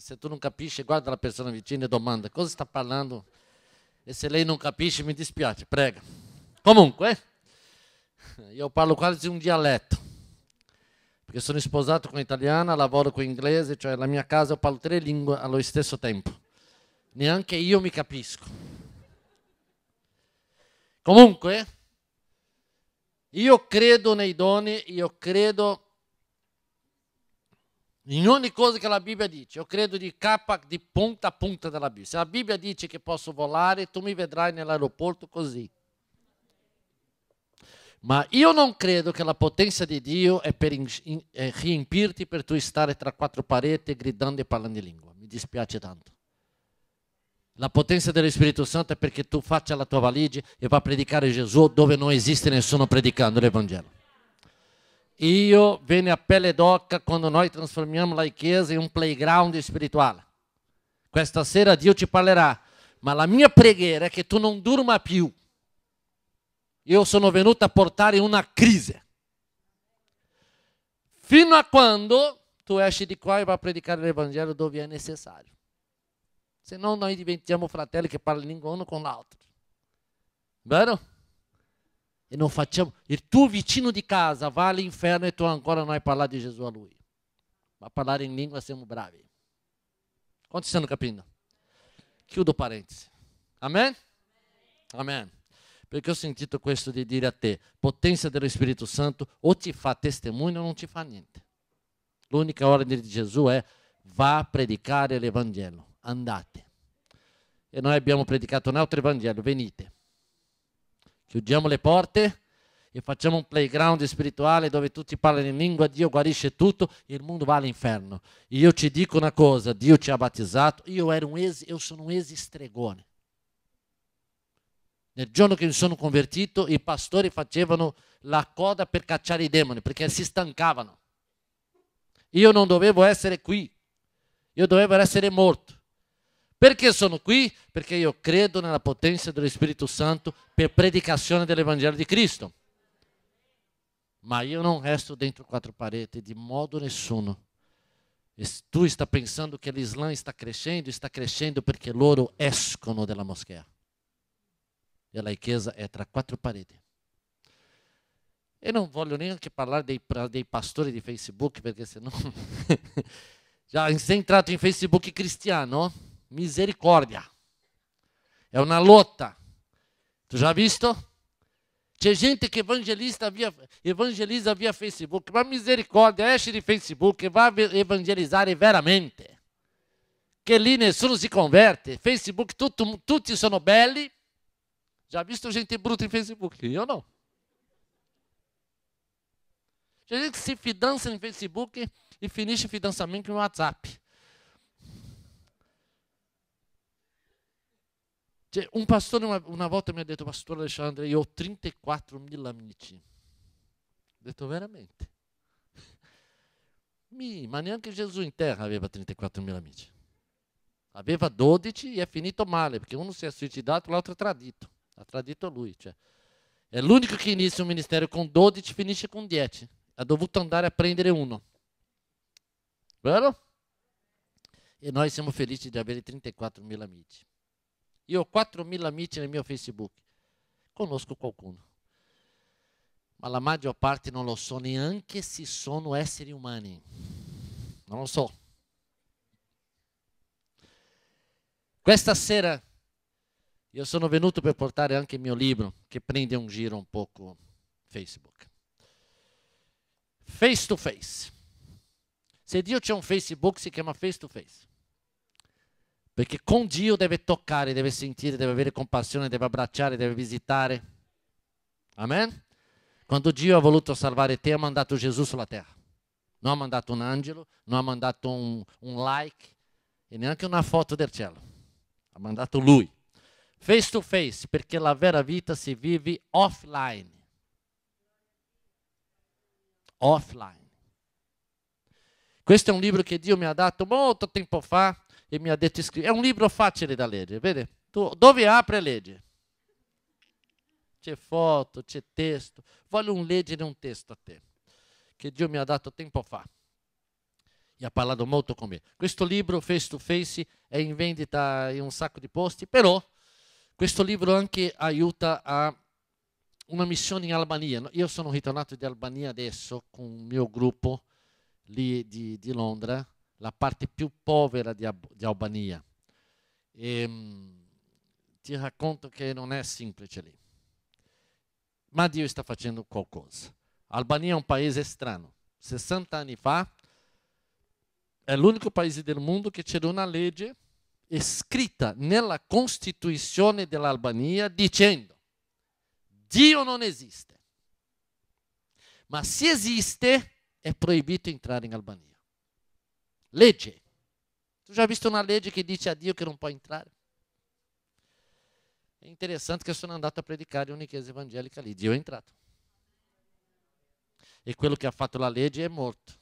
Se tu non capisci, guarda la persona vicina e domanda cosa sta parlando. E se lei non capisce, mi dispiace, prega. Comunque, io parlo quasi un dialetto, perché sono sposato con italiana, lavoro con inglese, cioè la mia casa io parlo 3 lingue allo stesso tempo. Neanche io mi capisco. Comunque, io credo nei doni, io credo in ogni cosa che la Bibbia dice. Io credo di punta a punta della Bibbia. Se la Bibbia dice che posso volare, tu mi vedrai nell'aeroporto così. Ma io non credo che la potenza di Dio è per riempirti per tu stare tra 4 pareti gridando e parlando in lingua. Mi dispiace tanto. La potenza dello Spirito Santo è perché tu faccia la tua valigia e va a predicare Gesù dove non esiste nessuno predicando l'Evangelo. Io vengo a pelle d'oca quando noi trasformiamo la Chiesa in un playground spirituale. Questa sera Dio ci parlerà, ma la mia preghiera è che tu non durma più. Io sono venuto a portare una crisi. Fino a quando tu esci di qua e vai a predicare l'Evangelo dove è necessario. Se no noi diventiamo fratelli che parlano in lingua uno con l'altro. Vero? E non facciamo. Il tuo vicino di casa va all'inferno e tu ancora non hai parlato di Gesù a lui. Ma parlare in lingua siamo bravi. Quanti stanno capendo? Chiudo parentesi. Amen? Amen. Perché ho sentito questo di dire a te, potenza dello Spirito Santo, o ti fa testemunho o non ti fa niente. L'unica ordine di Gesù è va a predicare l'Evangelo. Andate. E noi abbiamo predicato un altro Evangelo, venite. Chiudiamo le porte e facciamo un playground spirituale dove tutti parlano in lingua, Dio guarisce tutto e il mondo va all'inferno. E io ti dico una cosa, Dio ti ha battezzato, io sono un ex-stregone. Nel giorno che mi sono convertito, i pastori facevano la coda per cacciare i demoni, perché si stancavano. Io non dovevo essere qui, io dovevo essere morto. Perché sono qui? Perché io credo nella potenza dello Spirito Santo per predicazione dell'Evangelo di Cristo. Ma io non resto dentro 4 pareti di modo nessuno. E tu stai pensando che l'Islam está crescendo perché loro escono dalla moschea. E la Chiesa è tra 4 pareti. E non voglio neanche parlare dei pastori di Facebook, perché sennò... Già sei entrato in Facebook cristiano? Misericórdia. È una lotta. Tu già visto? C'è gente che evangelizza via Facebook, ma misericórdia, esce di Facebook e va a evangelizzare veramente. Che lì nessuno si converte. Facebook tutti sono belli. Già visto gente brutta in Facebook? Io no. C'è gente che si fidanza in Facebook e finisce il fidanzamento in WhatsApp. Cioè, un pastore una volta mi ha detto, Pastore Alexandre, io ho 34.000 amici. Ho detto, veramente? Ma neanche Gesù in terra aveva 34.000 amici. Aveva 12 e è finito male, perché uno si è suicidato, l'altro è tradito. Ha tradito lui. Cioè. È l'unico che inizia un ministero con 12 finisce con 10. Ha dovuto andare a prendere uno. Vero? E noi siamo felici di avere 34.000 amici. Io ho 4.000 amici nel mio Facebook. Conosco qualcuno. Ma la maggior parte non lo so neanche se sono esseri umani. Non lo so. Questa sera io sono venuto per portare anche il mio libro, che prende un giro un poco Facebook. Face to face. Se Dio c'è un Facebook si chiama face to face. Perché con Dio deve toccare, deve sentire, deve avere compassione, deve abbracciare, deve visitare. Amen? Quando Dio ha voluto salvare te, ha mandato Gesù sulla terra. Non ha mandato un angelo, non ha mandato un like e neanche una foto del cielo. Ha mandato Lui. Face to face, perché la vera vita si vive offline. Offline. Questo è un libro che Dio mi ha dato molto tempo fa e mi ha detto scrivi. È un libro facile da leggere, vede? Tu dove apre e legge? C'è foto, c'è testo. Voglio leggere un testo a te, che Dio mi ha dato tempo fa. e ha parlato molto con me. Questo libro, Face to Face, è in vendita in un sacco di posti, però questo libro anche aiuta a una missione in Albania. Io sono ritornato di Albania adesso con il mio gruppo lì di Londra, la parte più povera di Albania. Ti racconto che non è semplice lì. Ma Dio sta facendo qualcosa. Albania è un paese strano. 60 anni fa è l'unico paese del mondo che c'era una legge scritta nella Costituzione dell'Albania dicendo: Dio non esiste, ma se esiste è proibito entrare in Albania. Legge. Tu già hai visto una legge che dice a Dio che non può entrare? È interessante che sono andato a predicare in una chiesa evangelica lì, Dio è entrato. E quello che ha fatto la legge è morto.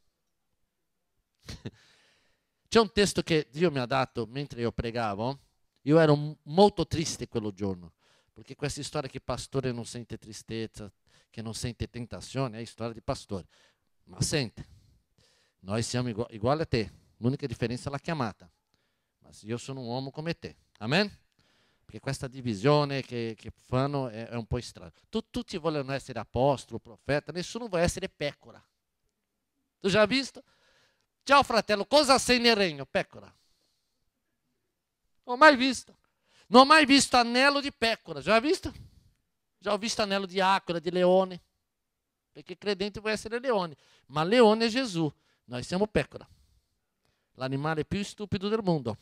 C'è un testo che Dio mi ha dato mentre io pregavo. Io ero molto triste quello giorno, perché questa storia che il pastore non sente tristezza, che non sente tentazione, è storia di pastore. Ma sente, noi siamo uguali a te, l'unica differenza è la chiamata. Ma io sono un uomo come te, amen? Perché questa divisione che fanno è un po' strana. Tutti vogliono essere apostolo, profeta, nessuno vuole essere pecora. Tu già hai visto? Ciao fratello, cosa sei nel regno? Pecora. Non ho mai visto. Non ho mai visto anello di pecora, già hai visto? Già ho visto anello di aquila, di leone. Perché credente vuole essere leone. Ma leone è Gesù, noi siamo pecora. L'animale più stupido del mondo.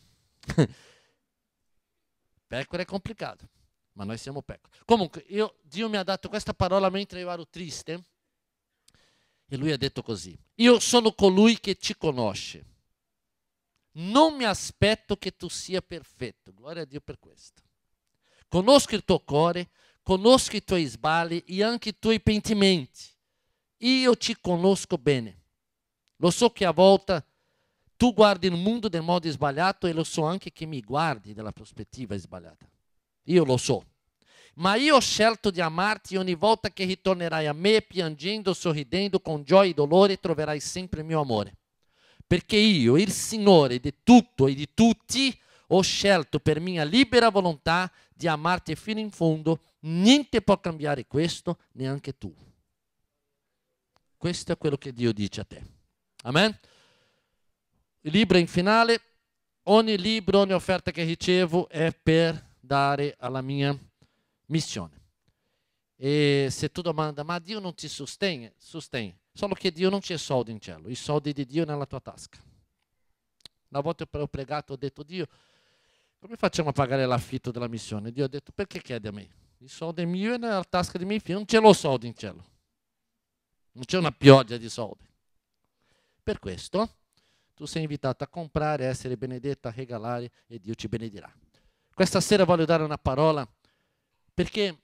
Pecora è complicato, ma noi siamo pecora. Comunque, Dio mi ha dato questa parola mentre io ero triste, e lui ha detto così: io sono colui che ti conosce. Non mi aspetto che tu sia perfetto. Gloria a Dio per questo. Conosco il tuo cuore, conosco i tuoi sbagli e anche i tuoi pentimenti. Io ti conosco bene. Lo so che a volte tu guardi il mondo del modo sbagliato e lo so anche che mi guardi dalla prospettiva sbagliata. Io lo so. Ma io ho scelto di amarti e ogni volta che ritornerai a me, piangendo, sorridendo, con gioia e dolore, troverai sempre il mio amore. Perché io, il Signore di tutto e di tutti, ho scelto per mia libera volontà di amarti fino in fondo. Niente può cambiare questo, neanche tu. Questo è quello che Dio dice a te. Amen? Il libro in finale, ogni libro, ogni offerta che ricevo è per dare alla mia missione. E se tu domanda, ma Dio non ti sostiene? Sostiene. Solo che Dio non c'è soldi in cielo, i soldi di Dio nella tua tasca. Una volta ho pregato, ho detto: Dio, come facciamo a pagare l'affitto della missione? Dio ha detto: perché chiedi a me? Il soldo è mio e nella tasca dei miei figli, non ce l'ho soldi in cielo. Non c'è una pioggia di soldi. Per questo tu sei invitato a comprare, a essere benedetto, a regalare e Dio ci benedirà. Questa sera voglio dare una parola perché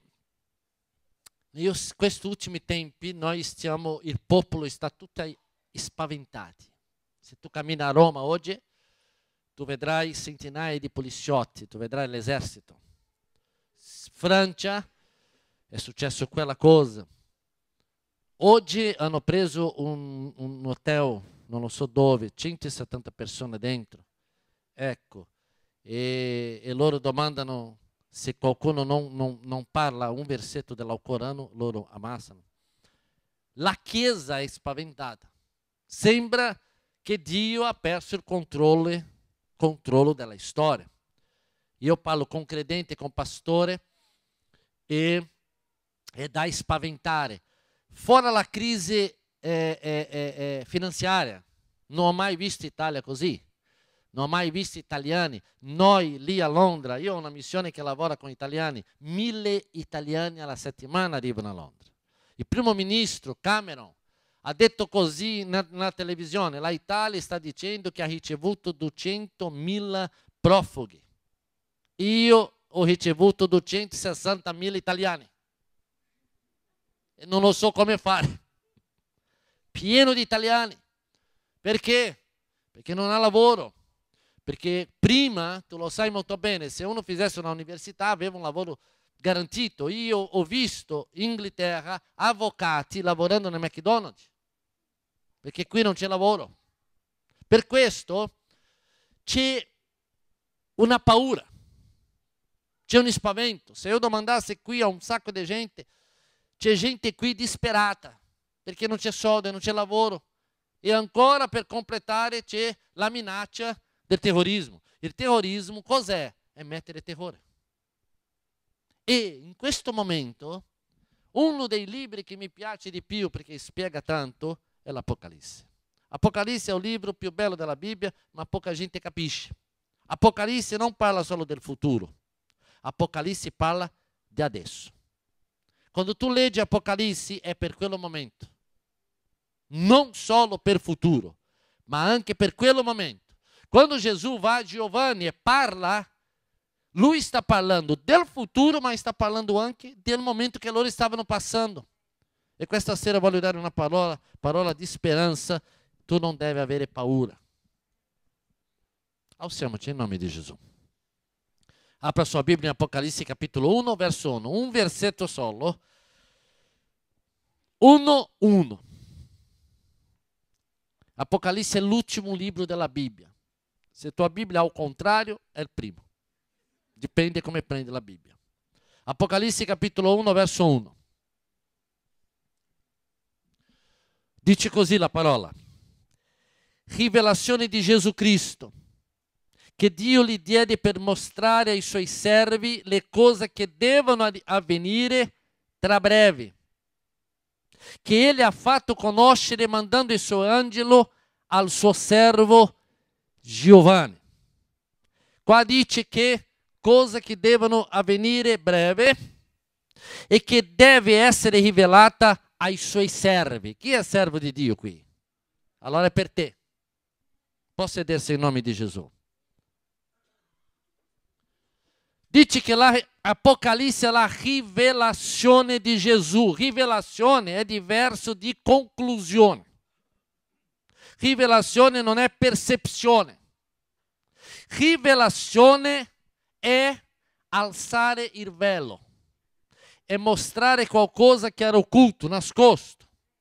questi ultimi tempi il popolo sta tutto spaventati. Se tu cammini a Roma oggi, tu vedrai centinaia di poliziotti, tu vedrai l'esercito. Francia è successo quella cosa. Oggi hanno preso un hotel, non lo so dove, 170 persone dentro. Ecco, e loro domandano se qualcuno non parla un versetto dell'Alcorano, loro ammassano. La Chiesa è spaventata. Sembra che Dio ha perso il controllo della storia. Io parlo con credente, con pastore, e è da spaventare. Fuori la crisi finanziaria, non ho mai visto Italia così. Non ho mai visto italiani. Noi lì a Londra, io ho una missione che lavora con italiani, 1000 italiani alla settimana arrivano a Londra. Il primo ministro Cameron ha detto così nella televisione: la Italia sta dicendo che ha ricevuto 200.000 profughi. Io ho ricevuto 260.000 italiani e non lo so come fare. Pieno di italiani. Perché? Perché non ha lavoro. Perché prima, tu lo sai molto bene, se uno fizesse un'università aveva un lavoro garantito. Io ho visto in Inghilterra avvocati lavorando nel McDonald's, perché qui non c'è lavoro. Per questo c'è una paura, c'è un spavento. Se io domandassi qui a un sacco di gente, c'è gente qui disperata perché non c'è soldi, non c'è lavoro. E ancora per completare c'è la minaccia del terrorismo. Il terrorismo cos'è? È mettere terrore. E in questo momento uno dei libri che mi piace di più perché spiega tanto è l'Apocalisse. Apocalisse è il libro più bello della Bibbia, ma poca gente capisce. Apocalisse non parla solo del futuro. Apocalisse parla di adesso. Quando tu leggi Apocalisse è per quello momento. Non solo per futuro, ma anche per quello momento. Quando Gesù va a Giovanni e parla, lui sta parlando del futuro, ma sta parlando anche del momento che loro stavano passando. E questa sera voglio dare una parola di speranza. Tu non devi avere paura. Alziamoci in nome di Gesù. Apra sua Bibbia in Apocalisse capitolo 1, verso 1. Un versetto solo. 1:1. Apocalisse è l'ultimo libro della Bibbia. Se tua Bibbia è al contrario, è il primo. Dipende come prendi la Bibbia. Apocalisse capitolo 1, verso 1. Dice così la parola. Rivelazione di Gesù Cristo, che Dio gli diede per mostrare ai suoi servi le cose che devono avvenire tra breve, che Ele ha fatto conoscere mandando il suo angelo al suo servo Giovanni. Qua dice che cose che devono avvenire breve e che deve essere rivelata ai suoi servi. Chi è servo di Dio qui? Allora è per te. Può sedersi in nome di Gesù. Dice che l'Apocalisse è la rivelazione di Gesù. Rivelazione è diverso di conclusione. Rivelazione non è percezione. Rivelazione è alzare il velo, è mostrare qualcosa che era occulto, nascosto.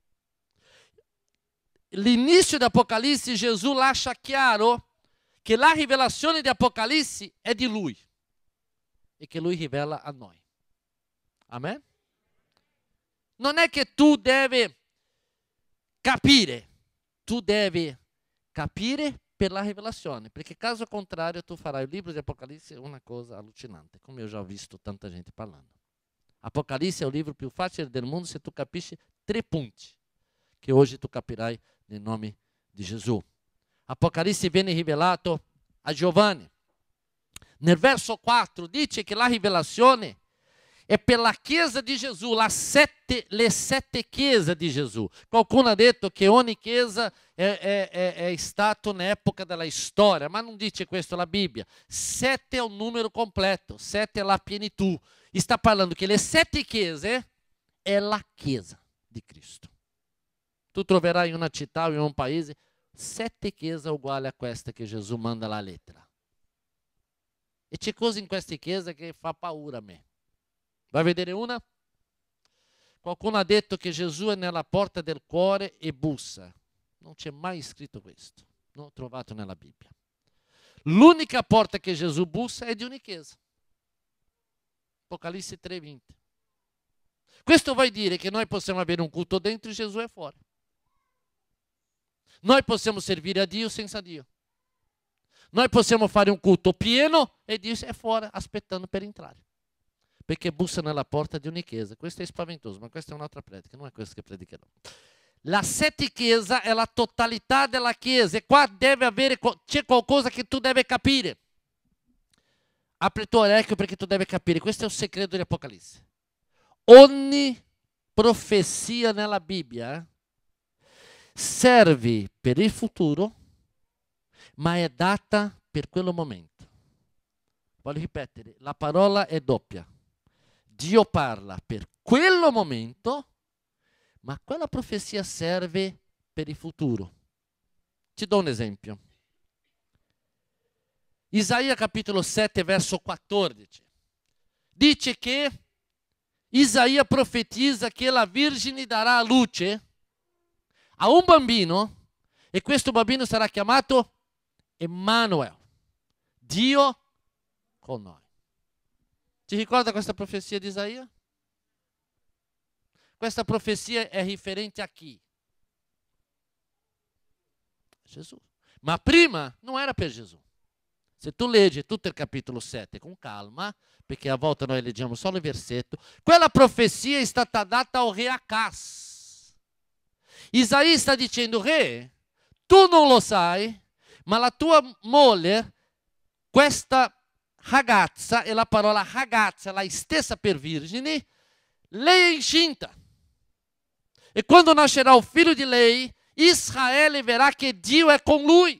L'inizio di Apocalisse, Gesù lascia chiaro che la rivelazione di Apocalisse è di Lui e che Lui rivela a noi. Amen? Non è che tu devi capire, tu devi capire per la rivelazione, perché caso contrario tu farai il libro di Apocalisse una cosa allucinante, come io già ho visto tanta gente parlando. Apocalisse è il libro più facile del mondo se tu capisci 3 punti, che oggi tu capirai nel nome di Gesù. Apocalisse viene rivelato a Giovanni. Nel verso 4 dice che la rivelazione è per la Chiesa di Gesù, le 7 chiese di Gesù. Qualcuno ha detto che ogni chiesa è stata un'epoca della storia, ma non dice questo la Bibbia. 7 è un numero completo, 7 è la pienitù. Sta parlando che le 7 chiese è la Chiesa di Cristo. Tu troverai in una città o in un paese 7 chiese uguali a questa che Gesù manda la lettera. E c'è cose in queste chiese che fa paura a me. Vai a vedere una? Qualcuno ha detto che Gesù è nella porta del cuore e bussa. Non c'è mai scritto questo. Non ho trovato nella Bibbia. L'unica porta che Gesù bussa è di una chiesa. Apocalisse 3:20. Questo vuol dire che noi possiamo avere un culto dentro e Gesù è fuori. Noi possiamo servire a Dio senza Dio. Noi possiamo fare un culto pieno e Dio è fuori aspettando per entrare. Perché bussa nella porta di ogni chiesa. Questo è spaventoso, ma questa è un'altra predica, non è questo che predicherò. La 7 chiesa è la totalità della chiesa e qua c'è qualcosa che tu devi capire. Apri il tuo orecchio perché tu devi capire. Questo è il segreto di Apocalisse. Ogni profezia nella Bibbia serve per il futuro, ma è data per quello momento. Voglio ripetere, la parola è doppia. Dio parla per quello momento, ma quella profezia serve per il futuro. Ti do un esempio. Isaia capitolo 7, verso 14. Dice che Isaia profetizza che la Vergine darà a luce a un bambino E questo bambino sarà chiamato Emanuele, Dio con noi. Ti ricorda questa profezia di Isaia? Questa profezia è riferente a chi? Gesù. Ma prima non era per Gesù. Se tu leggi tutto il capitolo 7 con calma, perché a volte noi leggiamo solo il versetto, quella profezia è stata data al re Acaz. Isaia sta dicendo: re, tu non lo sai, ma la tua moglie, questa ragazza, e la parola ragazza, la stessa per vergine, lei è incinta. E quando nascerà il figlio di lei, Israele verrà che Dio è con lui.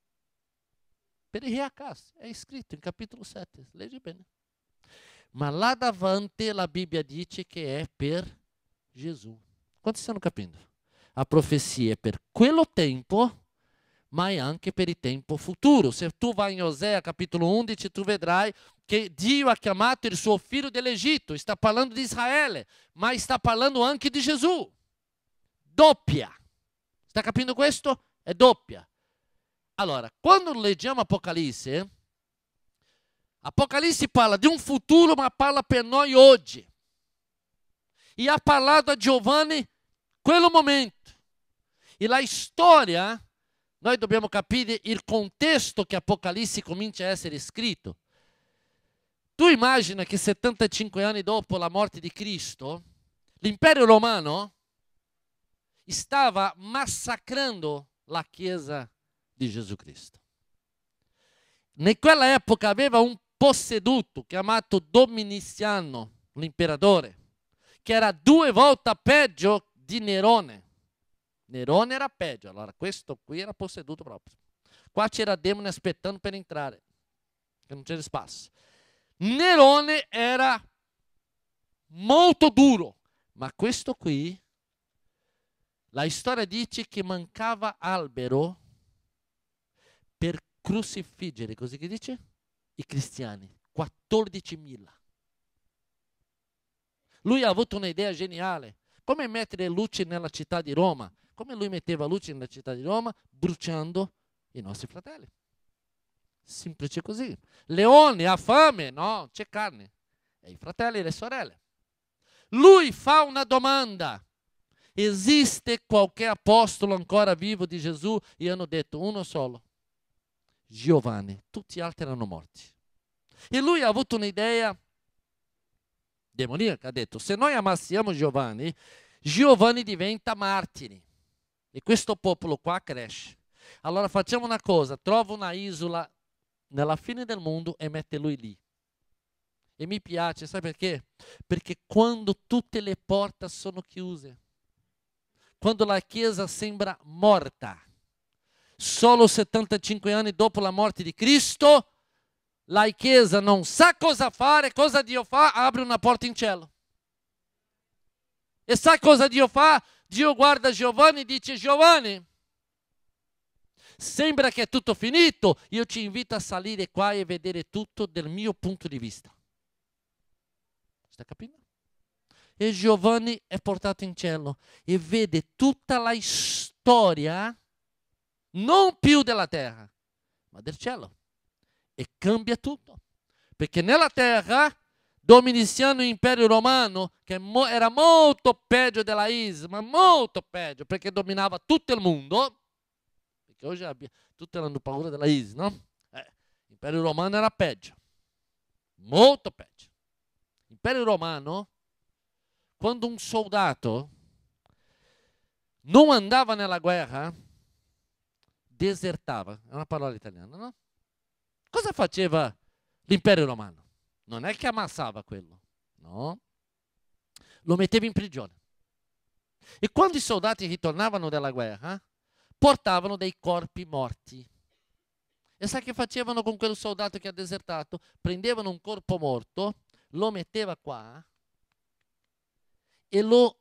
Per il re Acaz, è scritto in capitolo 7, leggi bene. Ma là davanti la Bibbia dice che è per Gesù. Quanti stanno capendo? A profezia è per quello tempo, ma è anche per il tempo futuro. Se tu vai in Osea capitolo 11, tu vedrai che Dio ha chiamato il suo figlio dell'Egitto. Sta parlando di Israele, ma sta parlando anche di Gesù. Doppia. Sta capendo questo? È doppia. Allora, quando leggiamo Apocalisse, Apocalisse parla di un futuro, ma parla per noi oggi. E ha parlato a Giovanni quello momento. E la storia, noi dobbiamo capire il contesto che Apocalisse comincia a essere scritto. Tu immagina che 75 anni dopo la morte di Cristo, l'impero romano stava massacrando la Chiesa di Gesù Cristo. In quella epoca aveva un posseduto chiamato Domitiano, l'imperatore, che era 2 volte peggio di Nerone. Nerone era peggio, allora questo qui era posseduto proprio. Qua c'era demone aspettando per entrare, che non c'era spazio. Nerone era molto duro, ma questo qui, la storia dice che mancava albero per crucifiggere, così che dice? I cristiani, 14.000. Lui ha avuto un'idea geniale, come mettere luce nella città di Roma. Come lui metteva luce nella città di Roma? Bruciando i nostri fratelli. Semplice così. Leone ha fame? No, c'è carne. E i fratelli e le sorelle. Lui fa una domanda. Esiste qualche apostolo ancora vivo di Gesù? E hanno detto uno solo. Giovanni. Tutti gli altri erano morti. E lui ha avuto un'idea demoniaca. Ha detto, se noi ammassiamo Giovanni, Giovanni diventa martire. E questo popolo qua cresce. Allora facciamo una cosa, trova una isola nella fine del mondo e mette lui lì. E mi piace, sai perché? Perché quando tutte le porte sono chiuse, quando la Chiesa sembra morta, solo 75 anni dopo la morte di Cristo, la Chiesa non sa cosa fare, cosa Dio fa? Apre una porta in cielo. E sai cosa Dio fa? Dio guarda Giovanni e dice, Giovanni, sembra che è tutto finito, io ti invito a salire qua e vedere tutto dal mio punto di vista. Sta capendo? E Giovanni è portato in cielo e vede tutta la storia, non più della terra, ma del cielo. E cambia tutto. Perché nella terra, Domitiano Impero Romano, che era molto peggio della Israele, ma molto peggio, perché dominava tutto il mondo, perché oggi tutti hanno paura della Israele, no? L'Impero Romano era peggio, molto peggio. L'Impero Romano, quando un soldato non andava nella guerra, desertava, è una parola italiana, no? Cosa faceva l'Impero Romano? Non è che ammassava quello, no? Lo metteva in prigione. E quando i soldati ritornavano dalla guerra, portavano dei corpi morti. E sai che facevano con quel soldato che ha desertato? Prendevano un corpo morto, lo metteva qua e lo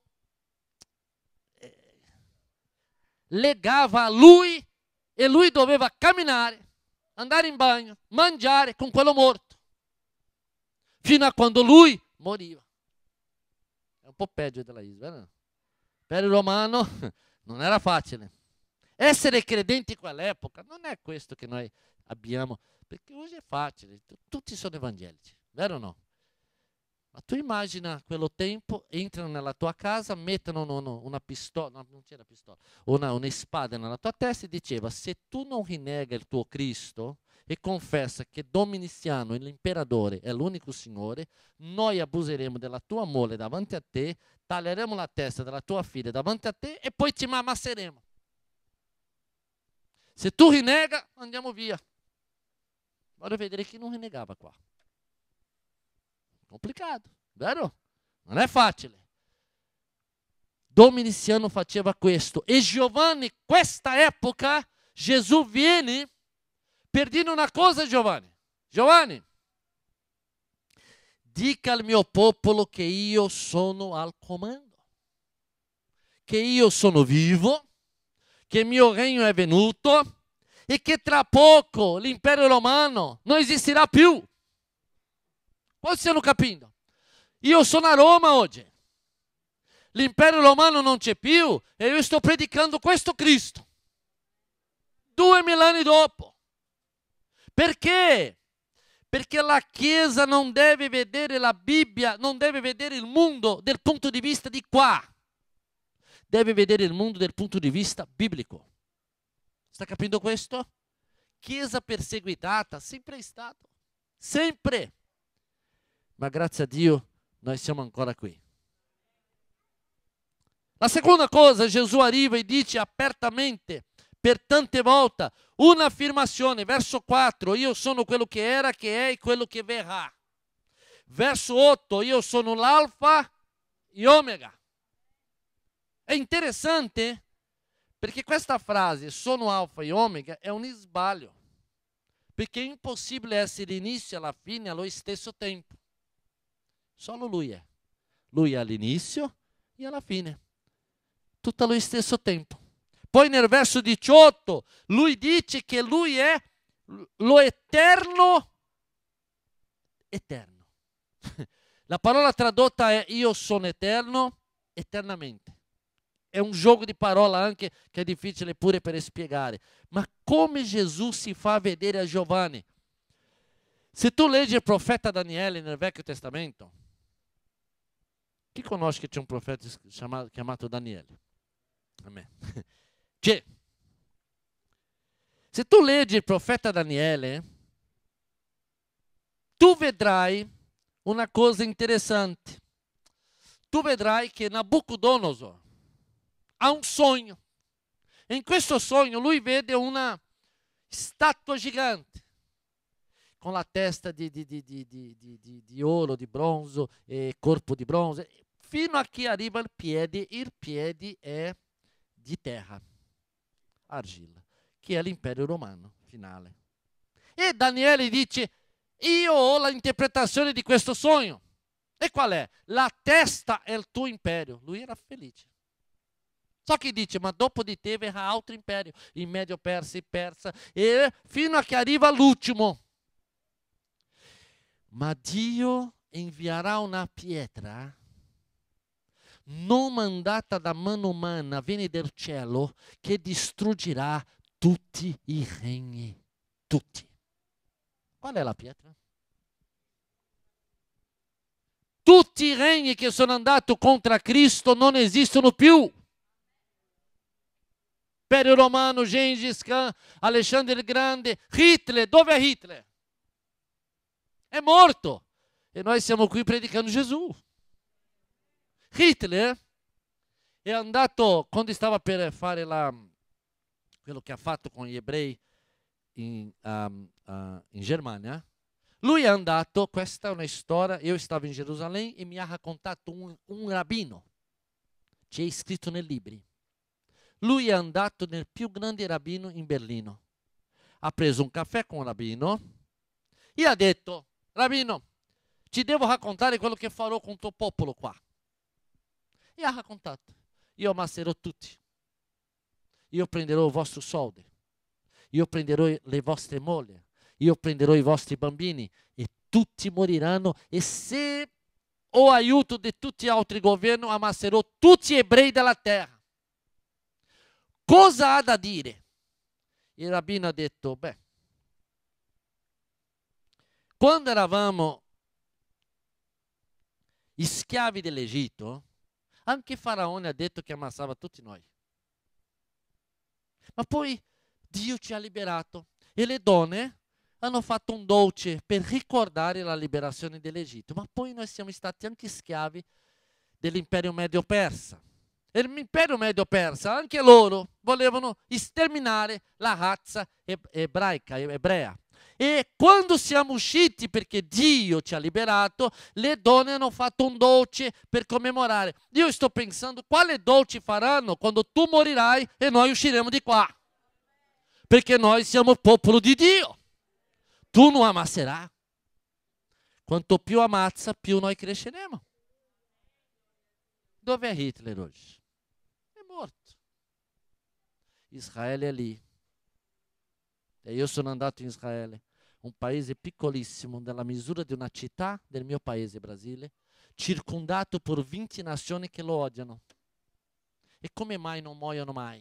legava a lui e lui doveva camminare, andare in bagno, mangiare con quello morto. Fino a quando lui moriva. È un po' peggio della Israele. Per il romano non era facile. Essere credenti in quell'epoca non è questo che noi abbiamo, perché oggi è facile, tutti sono evangelici, vero o no? Ma tu immagina quello tempo, entrano nella tua casa, mettono una pistola, no, non c'era pistola, una spada nella tua testa e diceva: se tu non rinnega il tuo Cristo e confessa che Dominiziano, l'imperatore, è l'unico Signore, noi abuseremo della tua moglie davanti a te, taglieremo la testa della tua figlia davanti a te e poi ti amasseremo. Se tu rinnega, andiamo via. Voglio vedere chi non rinnegava qua. Complicato, vero? Non è facile. Dominiziano faceva questo. E Giovanni, questa epoca, Gesù viene per dire una cosa a Giovanni. Giovanni, dica al mio popolo che io sono al comando, che io sono vivo, che il mio regno è venuto e che tra poco l'impero romano non esisterà più. Quanti stanno capendo? Io sono a Roma oggi. L'impero romano non c'è più e io sto predicando questo Cristo. 2000 anni dopo. Perché? Perché la Chiesa non deve vedere la Bibbia, non deve vedere il mondo dal punto di vista di qua. Deve vedere il mondo dal punto di vista biblico. Sta capendo questo? Chiesa perseguitata, sempre è stato. Sempre. Ma grazie a Dio noi siamo ancora qui. La seconda cosa, Gesù arriva e dice apertamente, per tante volte, un'affermazione, verso 4, io sono quello che era, che è e quello che verrà. Verso 8, io sono l'alfa e omega. È interessante perché questa frase, sono alfa e omega, è un sbaglio. Perché è impossibile essere l'inizio e la fine allo stesso tempo. Solo lui è. Lui è all'inizio e alla fine. Tutto allo stesso tempo. Poi nel verso 18 lui dice che lui è lo eterno. Eterno. La parola tradotta è io sono eterno eternamente. È un gioco di parole anche che è difficile pure per spiegare. Ma come Gesù si fa vedere a Giovanni? Se tu leggi il profeta Daniele nel Vecchio Testamento, chi conosce che c'è un profeta chiamato Daniele? A me. C'è. Se tu leggi il profeta Daniele, tu vedrai una cosa interessante. Tu vedrai che Nabucodonosor ha un sogno. E in questo sogno lui vede una statua gigante con la testa di oro, di bronzo e corpo di bronzo, fino a che arriva il piede è di terra, argilla, che è l'impero romano finale. E Daniele dice, io ho l'interpretazione di questo sogno. E qual è? La testa è il tuo imperio. Lui era felice. Só che dice, ma dopo di te verrà altro imperio, il Medio Persa, il Persa, e fino a che arriva l'ultimo. Ma Dio invierà una pietra non mandata da mano umana, viene dal cielo, che distruggerà tutti i regni. Tutti. Qual è la pietra? Tutti i regni che sono andati contro Cristo non esistono più. Impero Romano, Gengis Khan, Alexandre il Grande, Hitler, dove è Hitler? È morto. E noi siamo qui predicando Gesù. Hitler è andato, quando stava per fare quello che ha fatto con gli ebrei in Germania, lui è andato, questa è una storia, io stavo in Gerusalemme e mi ha raccontato un rabbino, c'è scritto nei libri. Lui è andato nel più grande rabbino in Berlino, ha preso un caffè con il rabbino e ha detto, rabbino, ti devo raccontare quello che farò con il tuo popolo qua. E ha raccontato, io ammasserò tutti, io prenderò i vostri soldi, io prenderò le vostre mogli, io prenderò i vostri bambini e tutti moriranno e se ho aiuto di tutti gli altri governi ammasserò tutti gli ebrei della terra. cosa ha da dire? Il rabbino ha detto, quando eravamo schiavi dell'Egitto, anche Faraone ha detto che ammassava tutti noi. Ma poi Dio ci ha liberato e le donne hanno fatto un dolce per ricordare la liberazione dell'Egitto. Ma poi noi siamo stati anche schiavi dell'imperio medio persa. E l'impero medio persa, anche loro volevano sterminare la razza ebrea. E quando siamo usciti, perché Dio ci ha liberato, le donne hanno fatto un dolce per commemorare. Io sto pensando quale dolce faranno quando tu morirai e noi usciremo di qua. Perché noi siamo il popolo di Dio. Tu non amasserai. Quanto più ammazza, più noi cresceremo. Dove è Hitler oggi? È morto. Israele è lì. E io sono andato in Israele, un paese piccolissimo, nella misura di una città del mio paese, Brasile, circondato per 20 nazioni che lo odiano. E come mai non muoiono mai?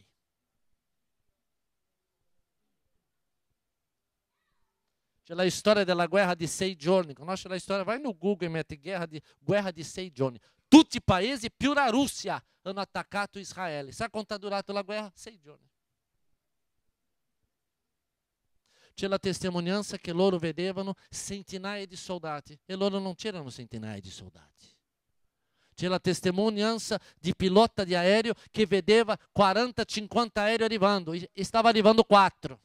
C'è la storia della guerra di 6 giorni. Conosce la storia? Vai no Google e metti guerra di 6 giorni. Tutti i paesi più la Russia hanno attaccato Israele. Sa quanto ha durato la guerra? 6 giorni. C'è la testimonianza che loro vedevano centinaia di soldati e loro non c'erano centinaia di soldati. C'è la testimonianza di pilota di aereo che vedeva 40-50 aerei arrivando e stava arrivando 4.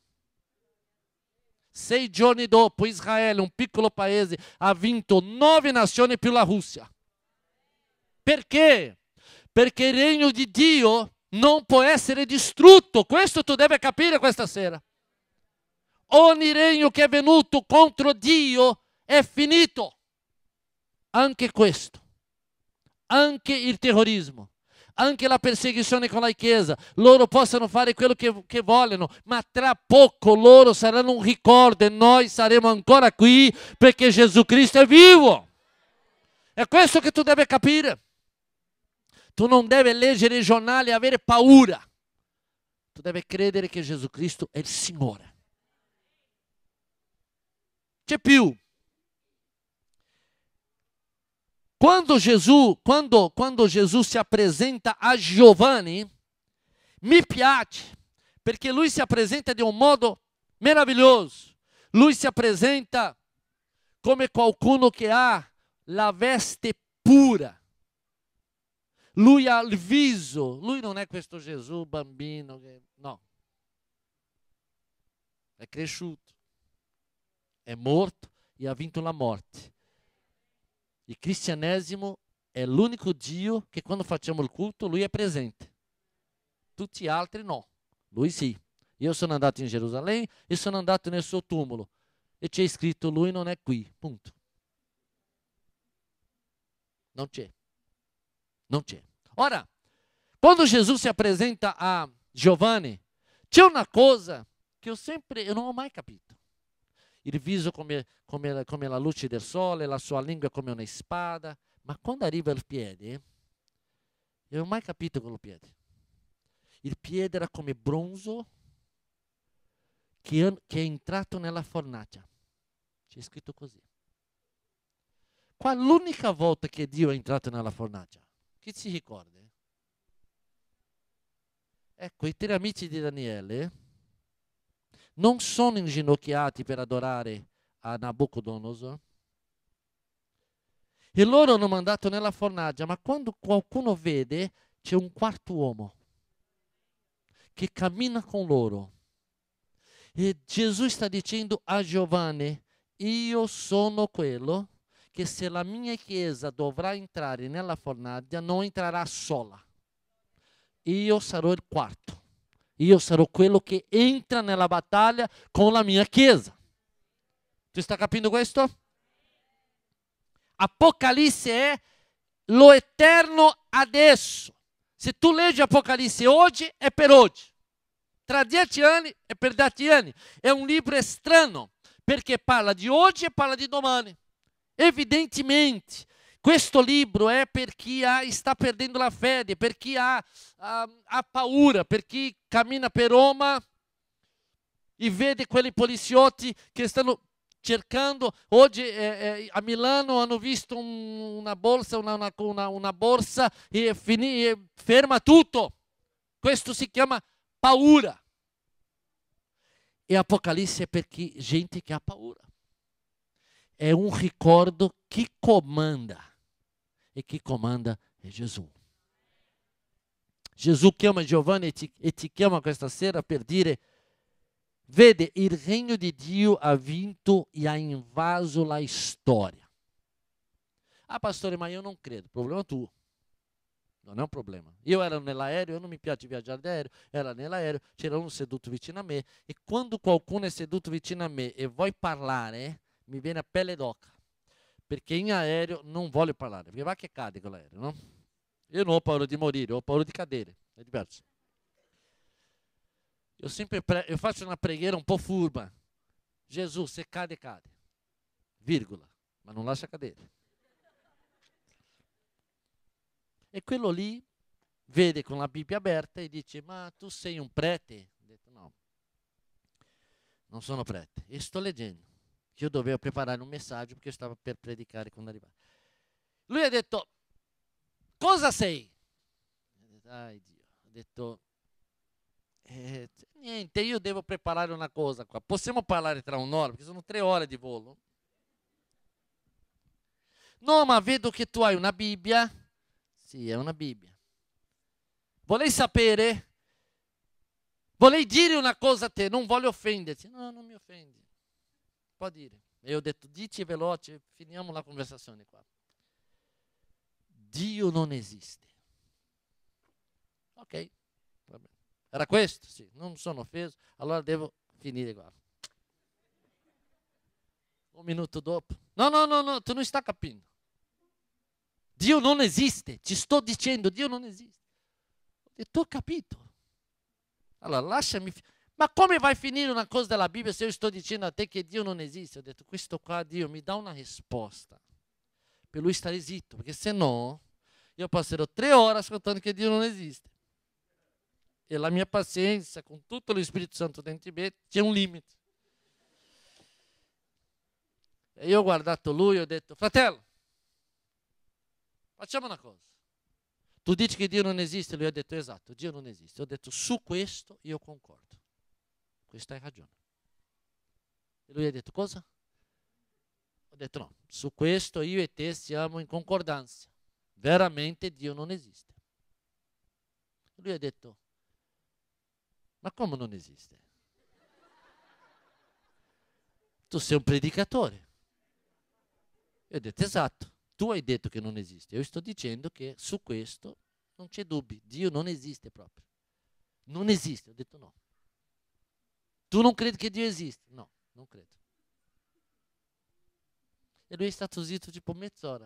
6 giorni dopo Israele, un piccolo paese, ha vinto 9 nazioni più la Russia. Perché? Perché il regno di Dio non può essere distrutto. Questo tu devi capire questa sera. Ogni regno che è venuto contro Dio è finito. Anche questo. Anche il terrorismo. Anche la persecuzione con la Chiesa. Loro possono fare quello che vogliono, ma tra poco loro saranno un ricordo e noi saremo ancora qui perché Gesù Cristo è vivo. È questo che tu devi capire. Tu non devi leggere i giornali e avere paura. Tu devi credere che Gesù Cristo è il Signore. C'è più. Quando Gesù si presenta a Giovanni, mi piace, perché lui si presenta di un modo meraviglioso. Lui si presenta come qualcuno che ha la veste pura. Lui ha il viso, lui non è questo Gesù bambino, no. È cresciuto. È morto e ha vinto la morte. Il cristianesimo è l'unico Dio che quando facciamo il culto lui è presente. Tutti gli altri no, lui sì. Io sono andato in Gerusalemme e sono andato nel suo tumulo e c'è scritto lui non è qui, punto. Non c'è. Non c'è. Ora, quando Gesù si presenta a Giovanni, c'è una cosa che eu non ho mai capito. Il viso come la luce del sole, la sua lingua come una spada, ma quando arriva il piede, io non ho mai capito quello piede. Il piede era come bronzo che è entrato nella fornace. C'è scritto così. Qua l'unica volta che Dio è entrato nella fornace, chi si ricorda? Ecco, i 3 amici di Daniele non sono inginocchiati per adorare a Nabucodonosor. E loro hanno mandato nella fornace, ma quando qualcuno vede, c'è un quarto uomo che cammina con loro. E Gesù sta dicendo a Giovanni, io sono quello che se la mia chiesa dovrà entrare nella fornace, non entrerà sola. Io sarò il quarto. Io sarò quello che entra nella battaglia con la mia chiesa. Tu stai capendo questo? Apocalisse è lo eterno adesso. Se tu leggi Apocalisse oggi, è per oggi. Tra 10 anni è per 10 anni. È un libro strano, perché parla di oggi e parla di domani. Evidentemente, Questo libro è per chi sta perdendo la fede, per chi ha paura, per chi cammina per Roma e vede quelli poliziotti che stanno cercando. Oggi a Milano hanno visto una borsa, una borsa e ferma tutto. Questo si chiama paura. E Apocalisse è per gente che ha paura. È un ricordo chi comanda. E chi comanda è Gesù. Gesù chiama Giovanni e ti chiama questa sera per dire: vede, il regno di Dio ha vinto e ha invaso la storia. Ah, pastore, ma io non credo. Problema tuo. Non è un problema. Io ero nell'aereo, non mi piace viaggiare d'aereo, era nell'aereo, c'era uno seduto vicino a me e quando qualcuno è seduto vicino a me e vuoi parlare, mi viene a pelle d'oca. Perché in aereo non voglio parlare, perché va che cade con l'aereo, no? Io non ho paura di morire, ho paura di cadere, è diverso. Io faccio una preghiera un po' furba. Gesù, se cade, cade. Virgola, ma non lascia cadere. E quello lì vede con la Bibbia aperta e dice: ma tu sei un prete? Ho detto: no, non sono prete. E sto leggendo. Io dovevo preparare un messaggio perché stavo per predicare quando arrivava. Lui ha detto: cosa sei? Ho detto: ai Dio. Ho detto: niente, io devo preparare una cosa qua. Possiamo parlare tra un'ora, perché sono 3 ore di volo. No, ma vedo che tu hai una Bibbia. Sì, è una Bibbia. Volei sapere? Volei dire una cosa a te, non voglio offenderti. No, non mi offendi. Può dire. E io ho detto: dici veloce, finiamo la conversazione qua. Dio non esiste. Ok, va bene. Era questo? Sì, non sono offeso, allora devo finire qua. Un minuto dopo: no, tu non stai capendo. Dio non esiste, ci sto dicendo, Dio non esiste. Ho detto: ho capito. Allora lasciami. Ma come vai a finire una cosa della Bibbia se io sto dicendo a te che Dio non esiste? Ho detto: questo qua, Dio, mi dà una risposta per lui stare zitto, perché se no io passerò 3 ore ascoltando che Dio non esiste. E la mia pazienza con tutto lo Spirito Santo dentro di me c'è un limite. E io ho guardato lui e ho detto: fratello, facciamo una cosa. Tu dici che Dio non esiste? Lui ha detto: esatto, Dio non esiste. Ho detto: su questo io concordo. Questa hai ragione. E lui ha detto: cosa? Ho detto: no, su questo io e te siamo in concordanza. Veramente Dio non esiste. E lui ha detto: ma come non esiste? Tu sei un predicatore. E ho detto: esatto, tu hai detto che non esiste. Io sto dicendo che su questo non c'è dubbi. Dio non esiste proprio. Non esiste. Ho detto: no. Tu non credi che Dio esiste? No, non credo. E lui è stato zitto tipo mezz'ora.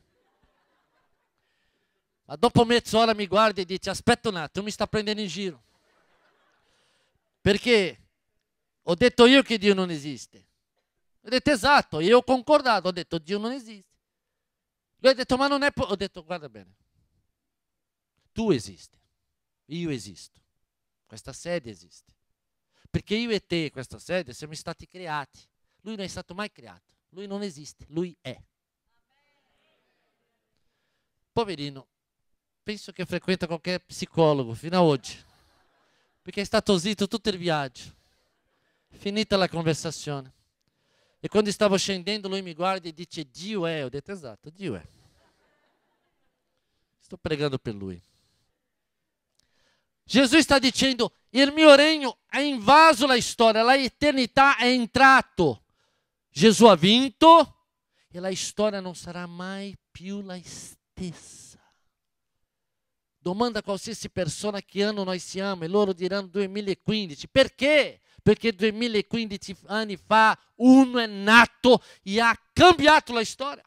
Ma dopo mezz'ora mi guarda e dice: aspetta un attimo, mi sta prendendo in giro. Perché ho detto io che Dio non esiste. Ho detto: esatto, io ho concordato, ho detto Dio non esiste. Lui ha detto: ma non è... Ho detto: guarda bene, tu esisti, io esisto, questa sede esiste. Perché io e te, questa sede, siamo stati creati. Lui non è stato mai creato, lui non esiste, lui è. Poverino, penso che frequenta qualche psicologo fino a oggi, perché è stato zitto tutto il viaggio. Finita la conversazione. E quando stavo scendendo lui mi guarda e dice: Dio è. Ho detto: esatto, Dio è. Sto pregando per lui. Gesù sta dicendo: il mio regno ha invaso la storia, la eternità è entrato. Gesù ha vinto e la storia non sarà mai più la stessa. Domanda a qualsiasi persona che anno noi siamo e loro diranno 2015. Perché? Perché 2015 anni fa uno è nato e ha cambiato la storia.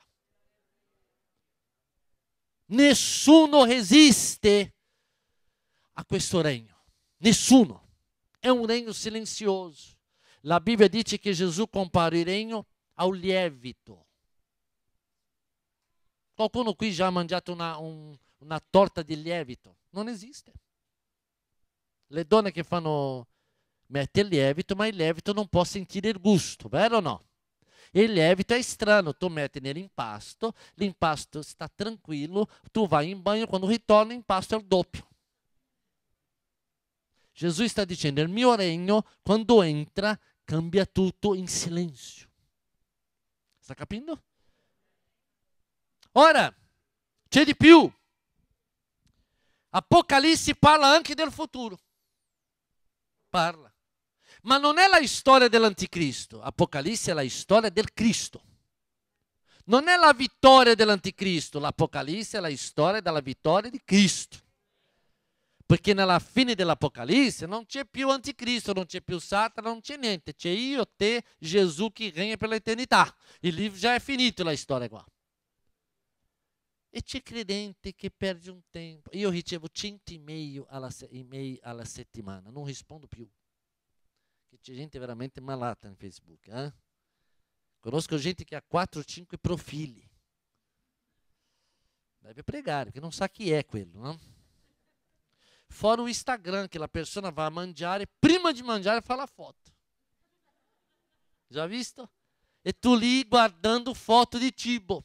Nessuno resiste a questo regno. Nessuno. È un regno silenzioso. La Bibbia dice che Gesù compara il regno ao lievito. Qualcuno qui già ha mangiato una torta di lievito? Non esiste. Le donne che fanno, mette il lievito, ma il lievito non può sentire il gusto, vero o no? Il lievito è strano, tu metti nell'impasto, l'impasto sta tranquillo, tu vai in bagno, quando ritorni l'impasto è il doppio. Gesù sta dicendo, il mio regno, quando entra, cambia tutto in silenzio. Sta capendo? Ora, c'è di più. Apocalisse parla anche del futuro. Parla. Ma non è la storia dell'anticristo. Apocalisse è la storia del Cristo. Non è la vittoria dell'anticristo. L'Apocalisse è la storia della vittoria di Cristo. Perché nella fine dell'Apocalisse non c'è più anticristo, non c'è più Satana, non c'è niente. C'è io, te, Gesù che regna per l'eternità. Il libro già è finito, la storia qua. E c'è credente che perde un tempo. Io ricevo 100 email alla settimana, non rispondo più. Che c'è gente veramente malata in Facebook. Conosco gente che ha 4-5 profili. Deve pregare, perché non sa chi è quello, no? Fora o Instagram, che la persona va a mangiare, prima di mangiare fa la foto. Já visto? E tu lì guardando foto di cibo.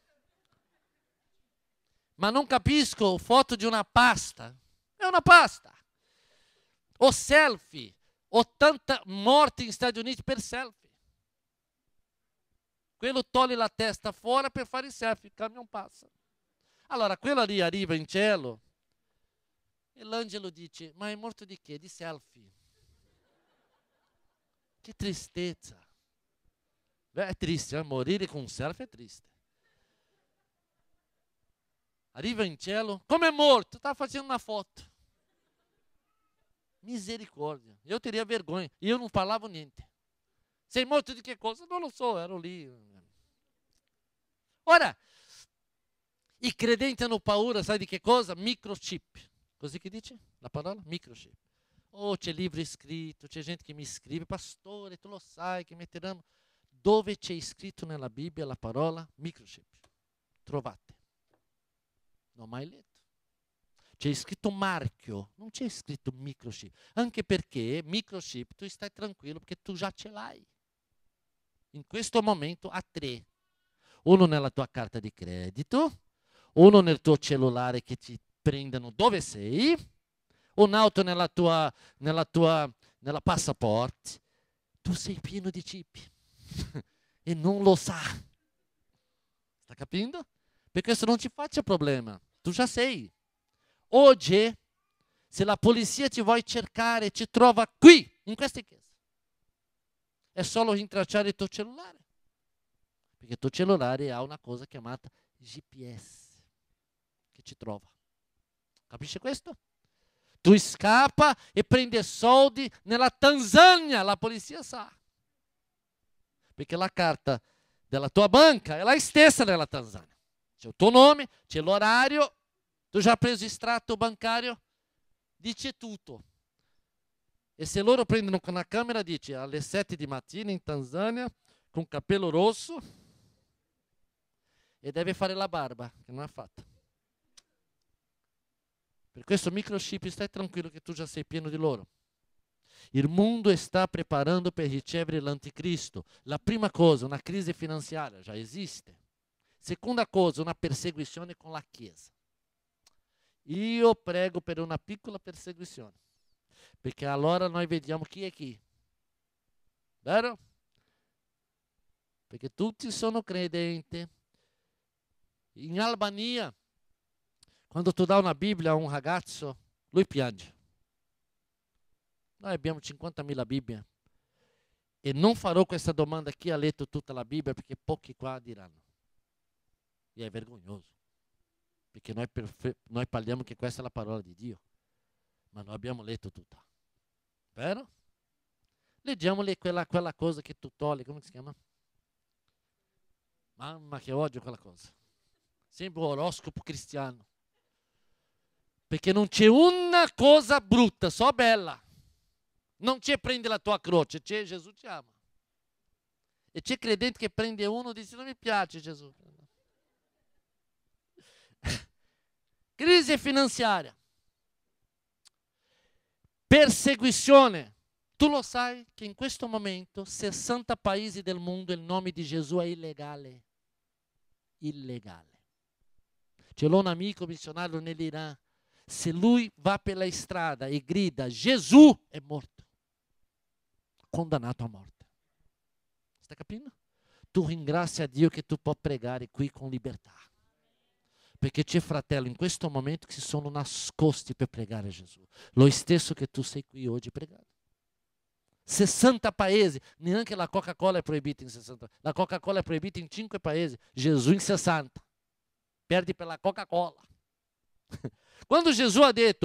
Ma non capisco, foto di una pasta. È una pasta. O selfie. 80 morti negli Stati Uniti per selfie. Quello toglie la testa fuori per fare il selfie, il camion passa. Allora, quello lì arriva in cielo e l'angelo dice, ma è morto di che? Di selfie. Che tristezza. Beh, è triste, morire con un selfie è triste. Arriva in cielo, come è morto? Sta facendo una foto. Misericórdia. Eu teria vergonha. E eu não falava niente. Sei morto di che cosa? Non lo so, ero lì. Ora, i credenti hanno paura, sai di che cosa? Microchip. Così che dice la parola? Microchip. Oh, c'è libro scritto, c'è gente che mi scrive, pastore, tu lo sai che metteranno. Dove c'è scritto nella Bibbia la parola microchip? Trovate. Non ho mai letto. C'è scritto marchio, non c'è scritto microchip. Anche perché microchip tu stai tranquillo perché tu già ce l'hai. In questo momento ha 3. Uno nella tua carta di credito, uno nel tuo cellulare che ti prendono dove sei, un altro nella passaporto. Tu sei pieno di chip e non lo sa. Sta capendo? Per questo non ci faccia problema. Tu già sei. Oggi, se la polizia ti vuole cercare, ti trova qui, in questa chiesa. È solo rintracciare il tuo cellulare. Perché il tuo cellulare ha una cosa chiamata GPS, che ci trova. Capisci questo? Tu scappa e prendi soldi nella Tanzania, la polizia sa. Perché la carta della tua banca è la stessa nella Tanzania. C'è il tuo nome, c'è l'orario. Tu già hai preso estratto bancario? Dice tutto. E se loro prendono con la camera, dice alle 7 di mattina in Tanzania, con capello rosso, e deve fare la barba, che non ha fatto. Per questo microchip, stai tranquillo che tu già sei pieno di loro. Il mondo sta preparando per ricevere l'anticristo. La prima cosa, una crisi finanziaria, già esiste. Seconda cosa, una perseguizione con la Chiesa. Io prego per una piccola perseguizione, perché allora noi vediamo chi è chi. Vero? Perché tutti sono credenti. In Albania, quando tu dai una Bibbia a un ragazzo, lui piange. Noi abbiamo 50.000 Bibbie e non farò questa domanda a chi ha letto tutta la Bibbia, perché pochi qua diranno. E è vergognoso. Perché noi parliamo che questa è la parola di Dio, ma noi abbiamo letto tutta. Vero? Leggiamole quella cosa che tu togli, come si chiama? Mamma che odio quella cosa. Sembra un oroscopo cristiano. Perché non c'è una cosa brutta, solo bella. Non c'è prendi la tua croce, c'è Gesù ti ama. E c'è credente che prende uno e dice non mi piace Gesù. crisi finanziaria, perseguizione. Tu lo sai che in questo momento 60 paesi del mondo il nome di Gesù è illegale. Illegale. Ce l'ho un amico missionario nell'Iran. Se lui va per la strada e grida Gesù, è morto. Condannato a morte. Stai capendo? Tu ringrazia Dio che tu puoi pregare qui con libertà. Perché c'è fratello in questo momento che si sono nascosti per pregare Gesù. Lo stesso che tu sei qui oggi pregando. 60 paesi, neanche la Coca-Cola è proibita in 60. La Coca-Cola è proibita in 5 paesi, Gesù in 60. Perdi per la Coca-Cola. Quando Gesù ha detto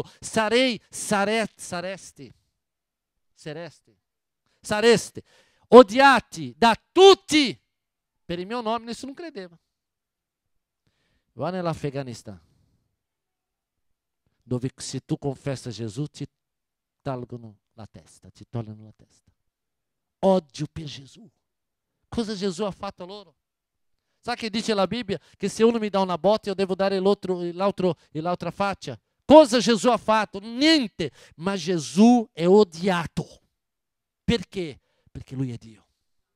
sareste odiati da tutti per il mio nome, nessuno credeva. Va nell'Afghanistan, dove se tu confessa Gesù ti tolgono la testa, ti togliono la testa. Odio per Gesù. Cosa Gesù ha fatto loro? Sa che dice la Bibbia? Che se uno mi dà una botta io devo dare l'altra faccia. Cosa Gesù ha fatto? Niente. Ma Gesù è odiato. Perché? Perché lui è Dio.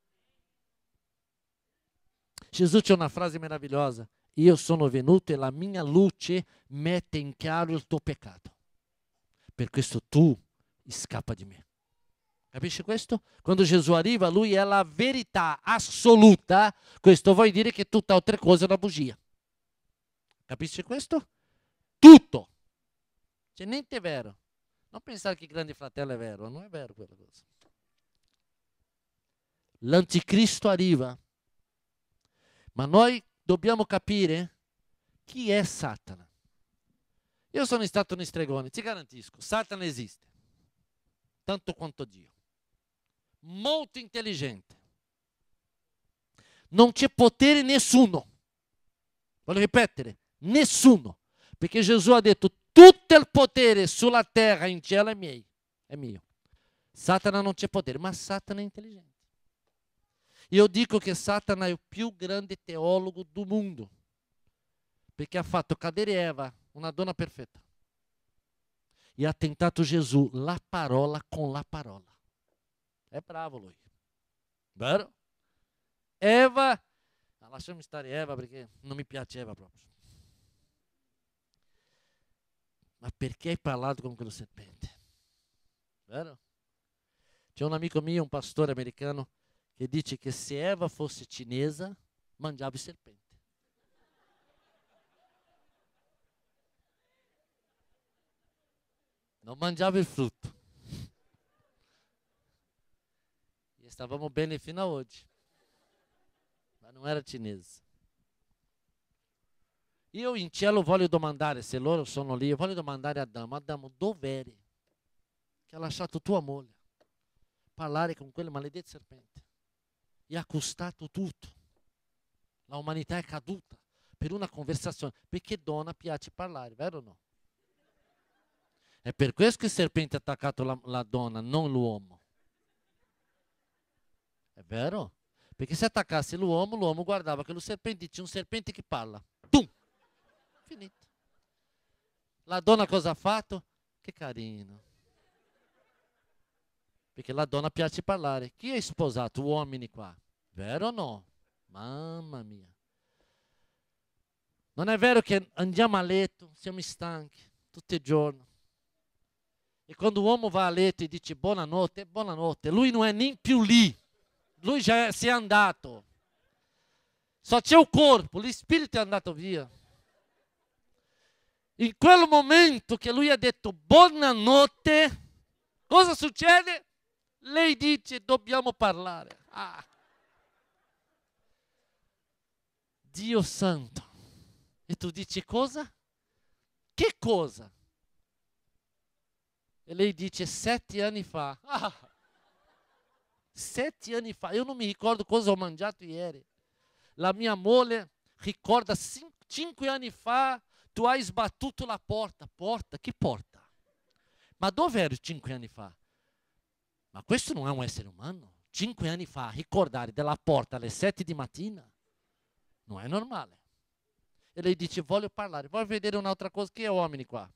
Gesù c'è una frase meravigliosa. Io sono venuto e la mia luce mette in chiaro il tuo peccato. Per questo tu scappa di me. Capisci questo? Quando Gesù arriva, lui è la verità assoluta. Questo vuol dire che tutta altre cose è una bugia. Capisci questo? Tutto. C'è niente è vero. Non pensare che il Grande Fratello è vero, non è vero quella cosa. L'anticristo arriva, ma noi dobbiamo capire chi è Satana. Io sono stato un stregone, ti garantisco, Satana esiste, tanto quanto Dio. Molto intelligente. Non c'è potere nessuno. Voglio ripetere, nessuno. Perché Gesù ha detto, tutto il potere sulla terra e in cielo è mio. Satana non c'è potere, ma Satana è intelligente. Io dico che Satana è il più grande teologo del mondo. Perché ha fatto cadere Eva, una donna perfetta. E ha tentato Gesù, la parola con la parola. È bravo lui. Vero? Eva, lasciami stare Eva perché non mi piace Eva proprio. Ma perché hai parlato con quello serpente? Vero? C'è un amico mio, un pastore americano, che dice che se Eva fosse cinese, mangiava il serpente. Non mangiava il frutto. E stavamo bene fino a oggi. Ma non era cinese. Io in cielo voglio domandare, se loro sono lì, voglio domandare a Adamo, dove eri? Che ha lasciato tua moglie. Parlare con quel maledetto serpente. E ha costato tutto. La umanità è caduta per una conversazione. Perché donna piace parlare, vero o no? È per questo che il serpente ha attaccato la donna, non l'uomo. È vero? Perché se attaccasse l'uomo guardava che lo serpente, c'è un serpente che parla. Pum! Finito. La donna cosa ha fatto? Che carino. Perché la donna piace parlare. Chi è sposato? Uomini qua. Vero o no? Mamma mia. Non è vero che andiamo a letto, siamo stanchi tutti i giorni. E quando l'uomo va a letto e dice buonanotte, lui non è neanche più lì. Lui già si è andato. Só c'è il corpo, lo spirito è andato via. In quel momento che lui ha detto buonanotte, cosa succede? Lei dice dobbiamo parlare. Ah. Dio santo. E tu dici cosa? Che cosa? E lei dice 7 anni fa. Ah. 7 anni fa, io non mi ricordo cosa ho mangiato ieri. La mia moglie ricorda 5 anni fa tu hai sbattuto la porta. Porta? Che porta? Ma dove eri 5 anni fa? Ma questo non è un essere umano. 5 anni fa ricordare della porta alle 7 di mattina non è normale. E lei dice, voglio parlare, voglio vedere un'altra cosa. Chi è uomini qua?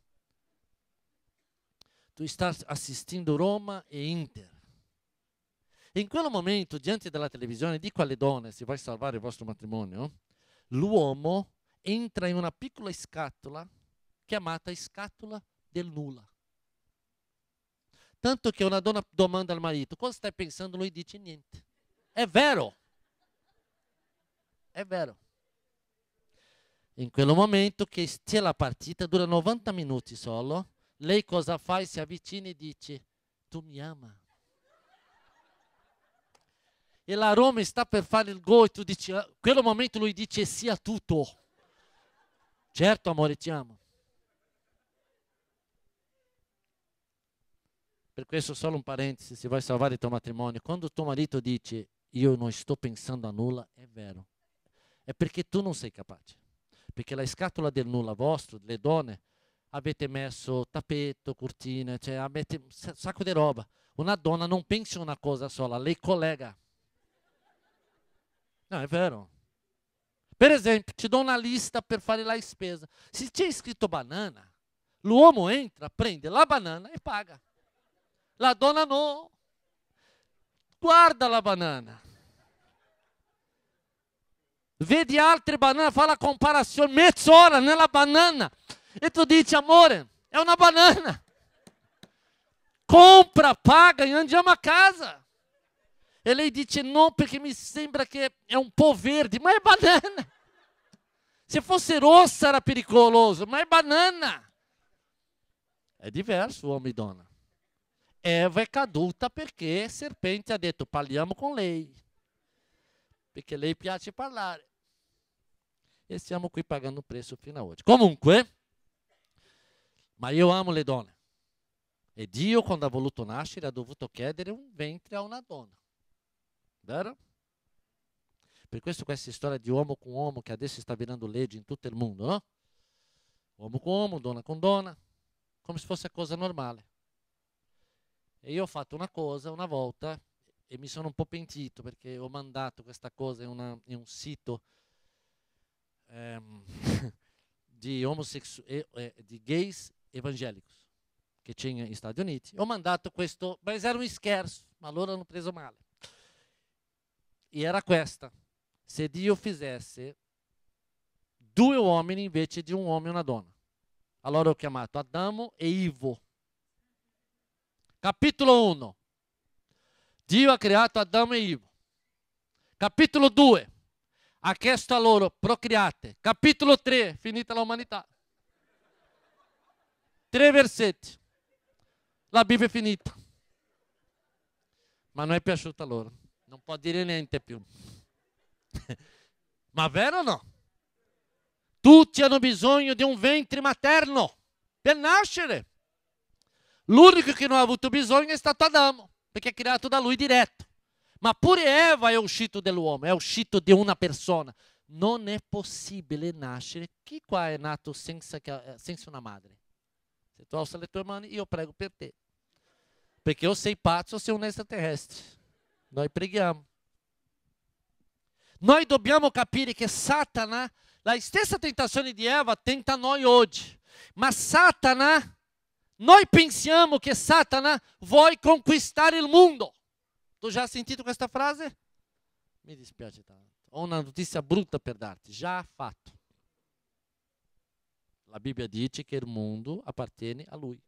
Tu stai assistendo Roma e Inter. E in quel momento, diante della televisione, dico alle donne, se vuoi salvare il vostro matrimonio, l'uomo entra in una piccola scatola chiamata scatola del nulla. Tanto che una donna domanda al marito, cosa stai pensando? Lui dice niente. È vero. È vero. In quel momento che c'è la partita, dura 90 minuti solo, lei cosa fa? Si avvicina e dice, tu mi ama. E la Roma sta per fare il gol e tu dici, in quel momento lui dice sì a tutto. Certo amore, ti amo. Per questo solo un parentesi, se vuoi salvare il tuo matrimonio, quando tuo marito dice io non sto pensando a nulla, è vero. È perché tu non sei capace. Perché la scatola del nulla vostro, delle donne, avete messo tappeto, cortine, cioè avete un sacco di roba. Una donna non pensa una cosa sola, lei collega. No, è vero. Per esempio, ti do una lista per fare la spesa. Se c'è scritto banana, l'uomo entra, prende la banana e paga. La donna no. Guarda la banana. Vedi altre banane, fa la comparazione, mezz'ora nella banana. E tu dici, amore, è una banana. Compra, paga e andiamo a casa. E lei dice no perché mi sembra che è un po' verde, ma è banana. Se fosse rossa era pericoloso, ma è banana. È diverso uomo e donna. Eva è caduta perché il serpente ha detto parliamo con lei. Perché lei piace parlare. E stiamo qui pagando un prezzo fino a oggi. Comunque, ma io amo le donne. E Dio quando ha voluto nascere ha dovuto chiedere un ventre a una donna. Vero? Per questo questa storia di uomo con uomo che adesso sta virando legge in tutto il mondo, no? Uomo con uomo, donna con donna, come se fosse cosa normale. E io ho fatto una cosa una volta e mi sono un po' pentito perché ho mandato questa cosa in un sito di di gays evangélicos che c'è negli Stati Uniti. Ho mandato questo, ma era un scherzo, ma loro hanno preso male. E era questa: se Dio fizesse 2 uomini invece di un uomo e una donna. Allora ho chiamato Adamo e Ivo. Capitolo 1. Dio ha creato Adamo e Ivo. Capitolo 2. Ha chiesto a loro, procreate. Capitolo 3, finita l'umanità. 3 versetti. La Bibbia è finita. Ma non è piaciuta a loro. Non può dire niente più. Ma vero o no? Tutti hanno bisogno di un ventre materno per nascere. L'unico che non ha avuto bisogno è stato Adamo, perché è creato da lui diretto. Ma pure Eva è uscito dall'uomo, è uscito di una persona. Non è possibile nascere. Chi qua è nato senza una madre? Se tu alza le tue mani, io prego per te. Perché o sei pazzo o sei un extraterrestre. Noi preghiamo. Noi dobbiamo capire che Satana, la stessa tentazione di Eva, tenta noi oggi. Ma Satana, noi pensiamo che Satana vuole conquistare il mondo. Tu già hai sentito questa frase? Mi dispiace tanto. Ho una notizia brutta per darti. Già fatto. La Bibbia dice che il mondo appartiene a lui.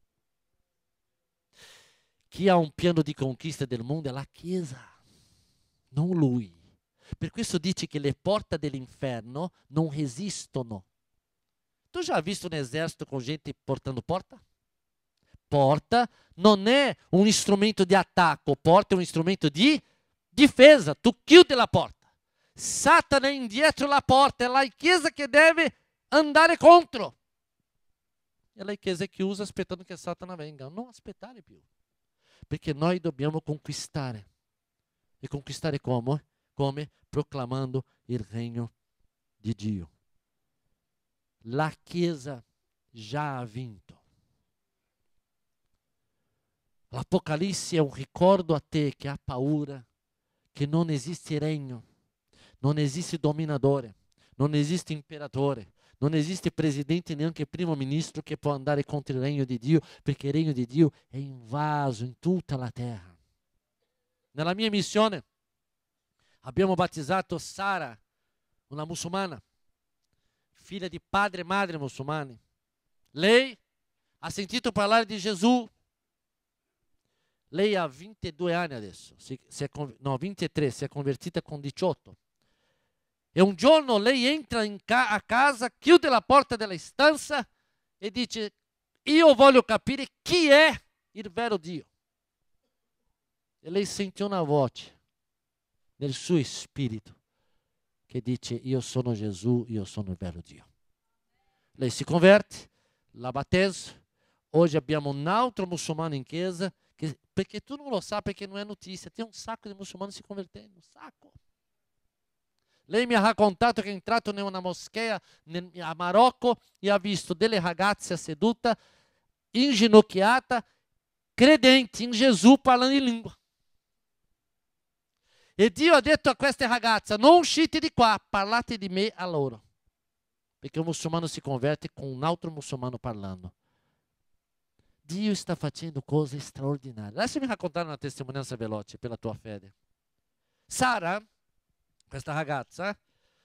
Chi ha un piano di conquista del mondo è la Chiesa, non lui. Per questo dice che le porte dell'inferno non resistono. Tu già hai visto un esercito con gente portando porta? Porta non è un strumento di attacco, porta è un strumento di difesa. Tu chiudi la porta. Satana è indietro la porta, è la Chiesa che deve andare contro. E la Chiesa è chiusa aspettando che Satana venga. Non aspettare più. Perché noi dobbiamo conquistare. E conquistare come? Come? Proclamando il regno di Dio. La Chiesa già ha vinto. L'Apocalisse è un ricordo a te che ha paura, che non esiste regno, non esiste dominatore, non esiste imperatore, Non esiste presidente neanche primo ministro che può andare contro il regno di Dio, perché il regno di Dio è invaso in tutta la terra. Nella mia missione abbiamo battezzato Sara, una musulmana, figlia di padre e madre musulmani. Lei ha sentito parlare di Gesù. Lei ha 22 anni adesso, 23, si è convertita con 18. E un giorno lei entra a casa, chiude la porta della stanza e dice: io voglio capire chi è il vero Dio. E lei sente una voce nel suo spirito che dice: io sono Gesù, io sono il vero Dio. Lei si converte, la battezzo. Oggi abbiamo un altro musulmano in chiesa, perché tu non lo sai, perché non è notizia. Tem un sacco di musulmani si convertendo, un sacco. Lei mi ha raccontato che è entrato in una moschea a Marocco e ha visto delle ragazze sedute, inginocchiate, credenti in Gesù, parlando in lingua. E Dio ha detto a queste ragazze: non uscite di qua, parlate di me a loro. Perché un muçulmano si converte con un altro muçulmano parlando. Dio sta facendo cose straordinarie. Lasciami raccontare una testimonianza veloce per la tua fede. Sara, questa ragazza,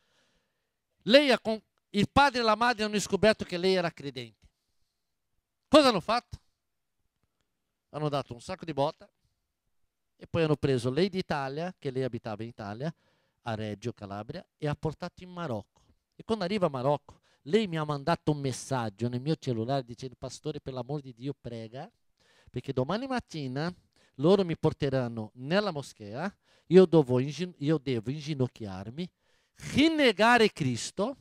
il padre e la madre hanno scoperto che lei era credente. Cosa hanno fatto? Hanno dato un sacco di botte e poi hanno preso lei d'Italia, che lei abitava in Italia, a Reggio Calabria, e ha portato in Marocco. E quando arriva a Marocco, lei mi ha mandato un messaggio nel mio cellulare dicendo: pastore, per l'amor di Dio, prega, perché domani mattina loro mi porteranno nella moschea, io devo inginocchiarmi, rinnegare Cristo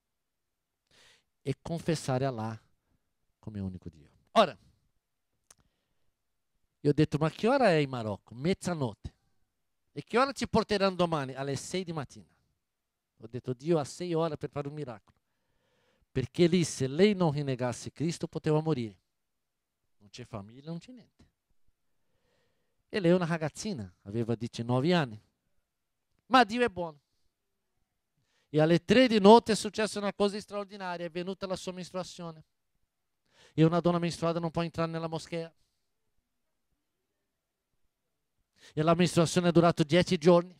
e confessare Allah come unico Dio. Ora, io ho detto: ma che ora è in Marocco? Mezzanotte. E che ora ci porteranno domani? Alle 6 di mattina. Ho detto: Dio ha 6 ore per fare un miracolo. Perché lì, se lei non rinnegasse Cristo, poteva morire. Non c'è famiglia, non c'è niente. E lei è una ragazzina, aveva 19 anni. Ma Dio è buono. E alle 3 di notte è successa una cosa straordinaria, è venuta la sua mestruazione. E una donna mestruata non può entrare nella moschea. E la mestruazione è durata 10 giorni.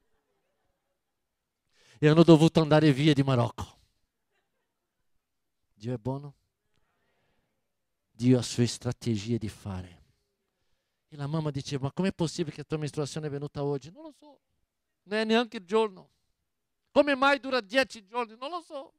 E hanno dovuto andare via di Marocco. Dio è buono. Dio ha sue strategie di fare. E la mamma diceva: ma com'è possibile che la tua mestruazione è venuta oggi? Non lo so. Non è neanche il giorno. Come mai dura 10 giorni? Non lo so.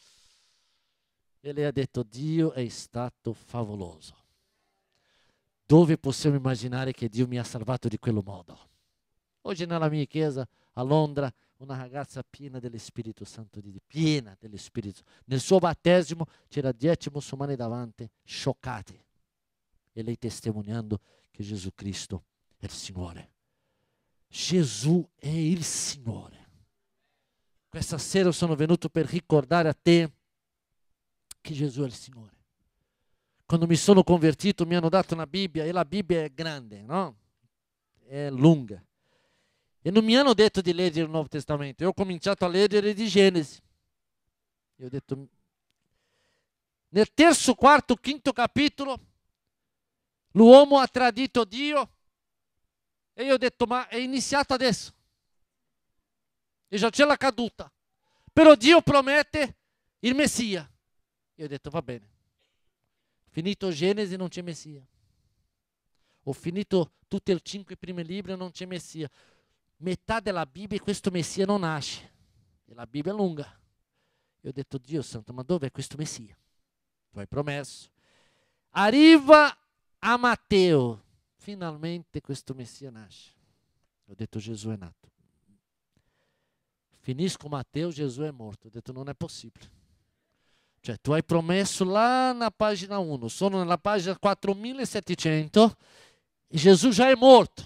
E lei ha detto: Dio è stato favoloso. Dove possiamo immaginare che Dio mi ha salvato di quello modo? Oggi nella mia chiesa a Londra, una ragazza piena dello Spirito Santo di Dio, piena dello Spirito. Nel suo battesimo c'era 10 musulmani davanti, scioccati. E lei testimoniando che Gesù Cristo è il Signore. Gesù è il Signore. Questa sera sono venuto per ricordare a te che Gesù è il Signore. Quando mi sono convertito mi hanno dato una Bibbia, e la Bibbia è grande, no? È lunga. E non mi hanno detto di leggere il Nuovo Testamento. Io ho cominciato a leggere di Genesi. E ho detto, nel terzo, quarto, quinto capitolo, l'uomo ha tradito Dio. E io ho detto: ma è iniziato adesso. E già c'è la caduta. Però Dio promette il Messia. Io ho detto: va bene. Finito Genesi non c'è Messia. Ho finito tutti e 5 primi libri e non c'è Messia. Metà della Bibbia questo Messia non nasce. E la Bibbia è lunga. E ho detto: Dio santo, ma dove è questo Messia? Tu hai promesso. Arriva a Matteo. Finalmente questo Messia nasce. Ho detto: Gesù è nato. Finisco Matteo, Gesù è morto. Ho detto: non è possibile. Cioè, tu hai promesso là na pagina 1, sono nella pagina 4700 e Gesù già è morto.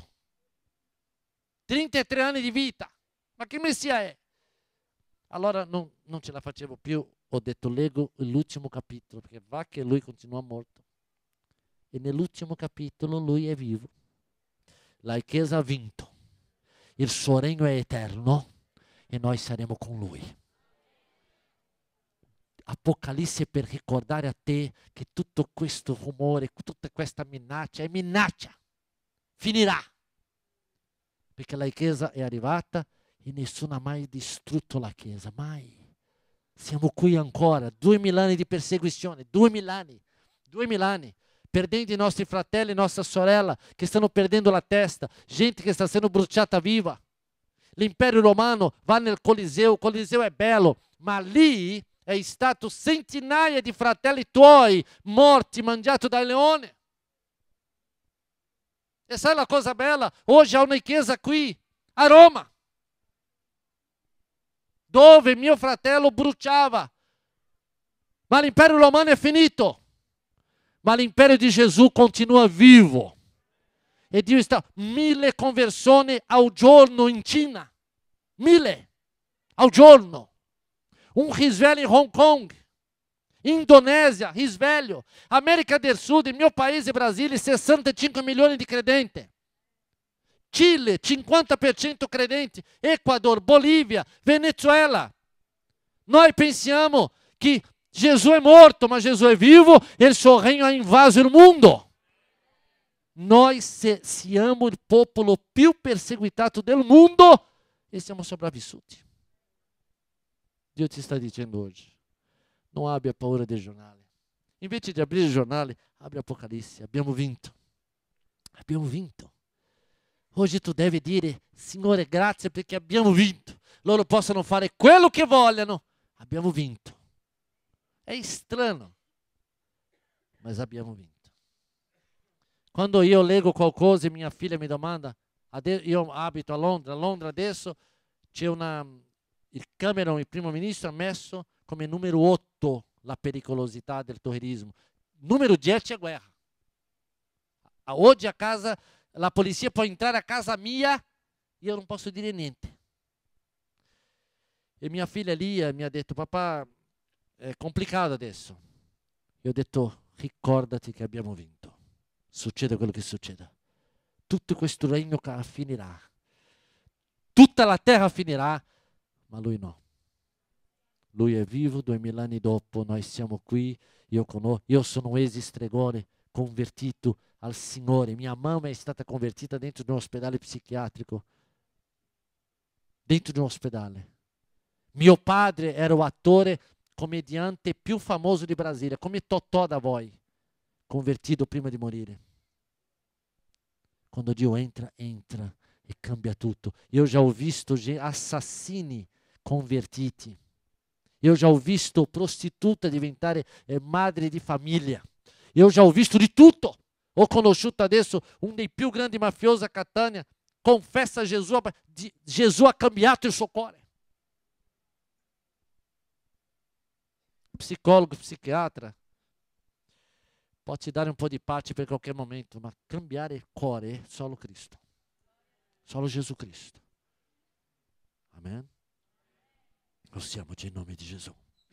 33 anni di vita. Ma che Messia è? Allora non ce la facevo più. Ho detto: leggo l'ultimo capitolo, perché va che lui continua morto. E nell'ultimo capitolo lui è vivo. La Chiesa ha vinto. Il suo regno è eterno e noi saremo con lui. Apocalisse per ricordare a te che tutto questo rumore, tutta questa minaccia è minaccia. Finirà. Perché la Chiesa è arrivata e nessuno ha mai distrutto la Chiesa, mai. Siamo qui ancora, 2000 anni di persecuzione, 2000 anni, 2000 anni, perdendo i nostri fratelli e nostra sorella che stanno perdendo la testa, gente che sta sendo bruciata viva. L'impero romano va nel Coliseo, il Coliseo è bello, ma lì è stato centinaia di fratelli tuoi morti, mangiati dai leoni. E sai la cosa bella? Oggi há una chiesa qui, a Roma, dove mio fratello bruciava. Ma l'impero romano è finito. Ma l'impero di Gesù continua vivo. E Dio sta 1000 conversioni al giorno in Cina. 1000 al giorno. Un risveglio in Hong Kong. Indonésia, risveglio. América del Sud, mio paese, Brasília, 65 milioni di credenti. Chile, 50% credenti. Equador, Bolívia, Venezuela. Noi pensiamo che Gesù è morto, ma Gesù è vivo e il suo regno ha invaso il mondo. Noi siamo il popolo più perseguitato del mondo e siamo sopravvissuti. Dio ti sta dicendo oggi, non abbia paura dei giornali. Invece di aprire i giornali, apri Apocalisse. Abbiamo vinto. Abbiamo vinto. Oggi tu devi dire, Signore, grazie perché abbiamo vinto. Loro possono fare quello che vogliono. Abbiamo vinto. È strano, ma abbiamo vinto. Quando io leggo qualcosa e mia figlia mi domanda, io abito a Londra adesso c'è il Cameron, il primo ministro, ha messo come numero 8 la pericolosità del terrorismo. Numero 10 è guerra. Oggi a casa, la polizia può entrare a casa mia, io non posso dire niente. E mia figlia lì mi ha detto, papà, è complicato adesso. Io ho detto, ricordati che abbiamo vinto. Succede quello che succeda. Tutto questo regno finirà. Tutta la terra finirà, ma lui no. Lui è vivo, 2000 anni dopo, noi siamo qui, io sono un ex-stregone convertito al Signore. Mia mamma è stata convertita dentro di un ospedale psichiatrico. Dentro di un ospedale. Mio padre era un attore commediante più famoso di Brasília, come Totò da voi, convertito prima di morire. Quando Dio entra e cambia tutto. Io già ho visto assassini convertiti. Io già ho visto prostituta diventare madre di famiglia. Io già ho visto di tutto. Ho conosciuto adesso un dei più grandi mafiosi a Catania. Confessa Gesù, Gesù ha cambiato il suo cuore. Psicologo, psichiatra, può ti dare un po' di pace per qualche momento, ma cambiare il cuore è solo Cristo. Solo Gesù Cristo. Amen? Possiamoci in nome di Gesù.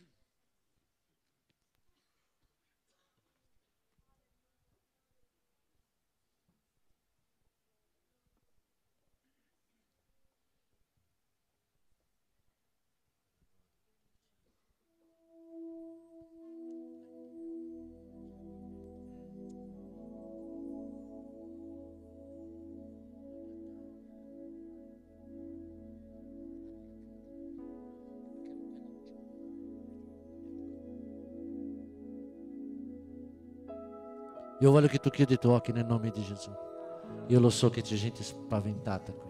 Io voglio che tu chiudi i tuoi occhi nel nome di Gesù. Io lo so che c'è gente spaventata qui.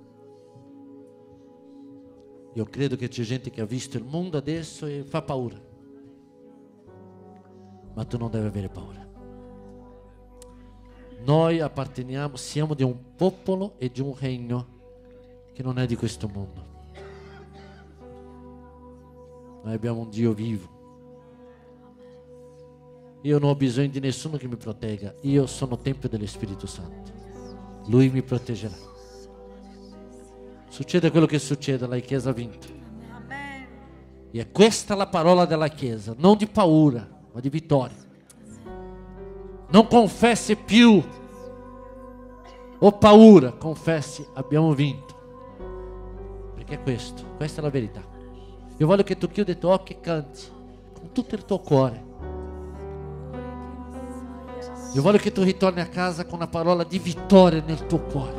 Io credo che c'è gente che ha visto il mondo adesso e fa paura. Ma tu non devi avere paura. Noi apparteniamo, siamo di un popolo e di un regno che non è di questo mondo. Noi abbiamo un Dio vivo. Io non ho bisogno di nessuno che mi protegga. Io sono tempio dello Spirito Santo. Lui mi proteggerà. Succede quello che succede, la Chiesa ha vinto. E è questa la parola della Chiesa, non di paura, ma di vittoria. Non confessi più o paura, confessi abbiamo vinto. Perché questa è la verità. Io voglio che tu chiudi i tuoi occhi e canti. con tutto il tuo cuore. Io voglio che tu ritorni a casa con una parola di vittoria nel tuo cuore.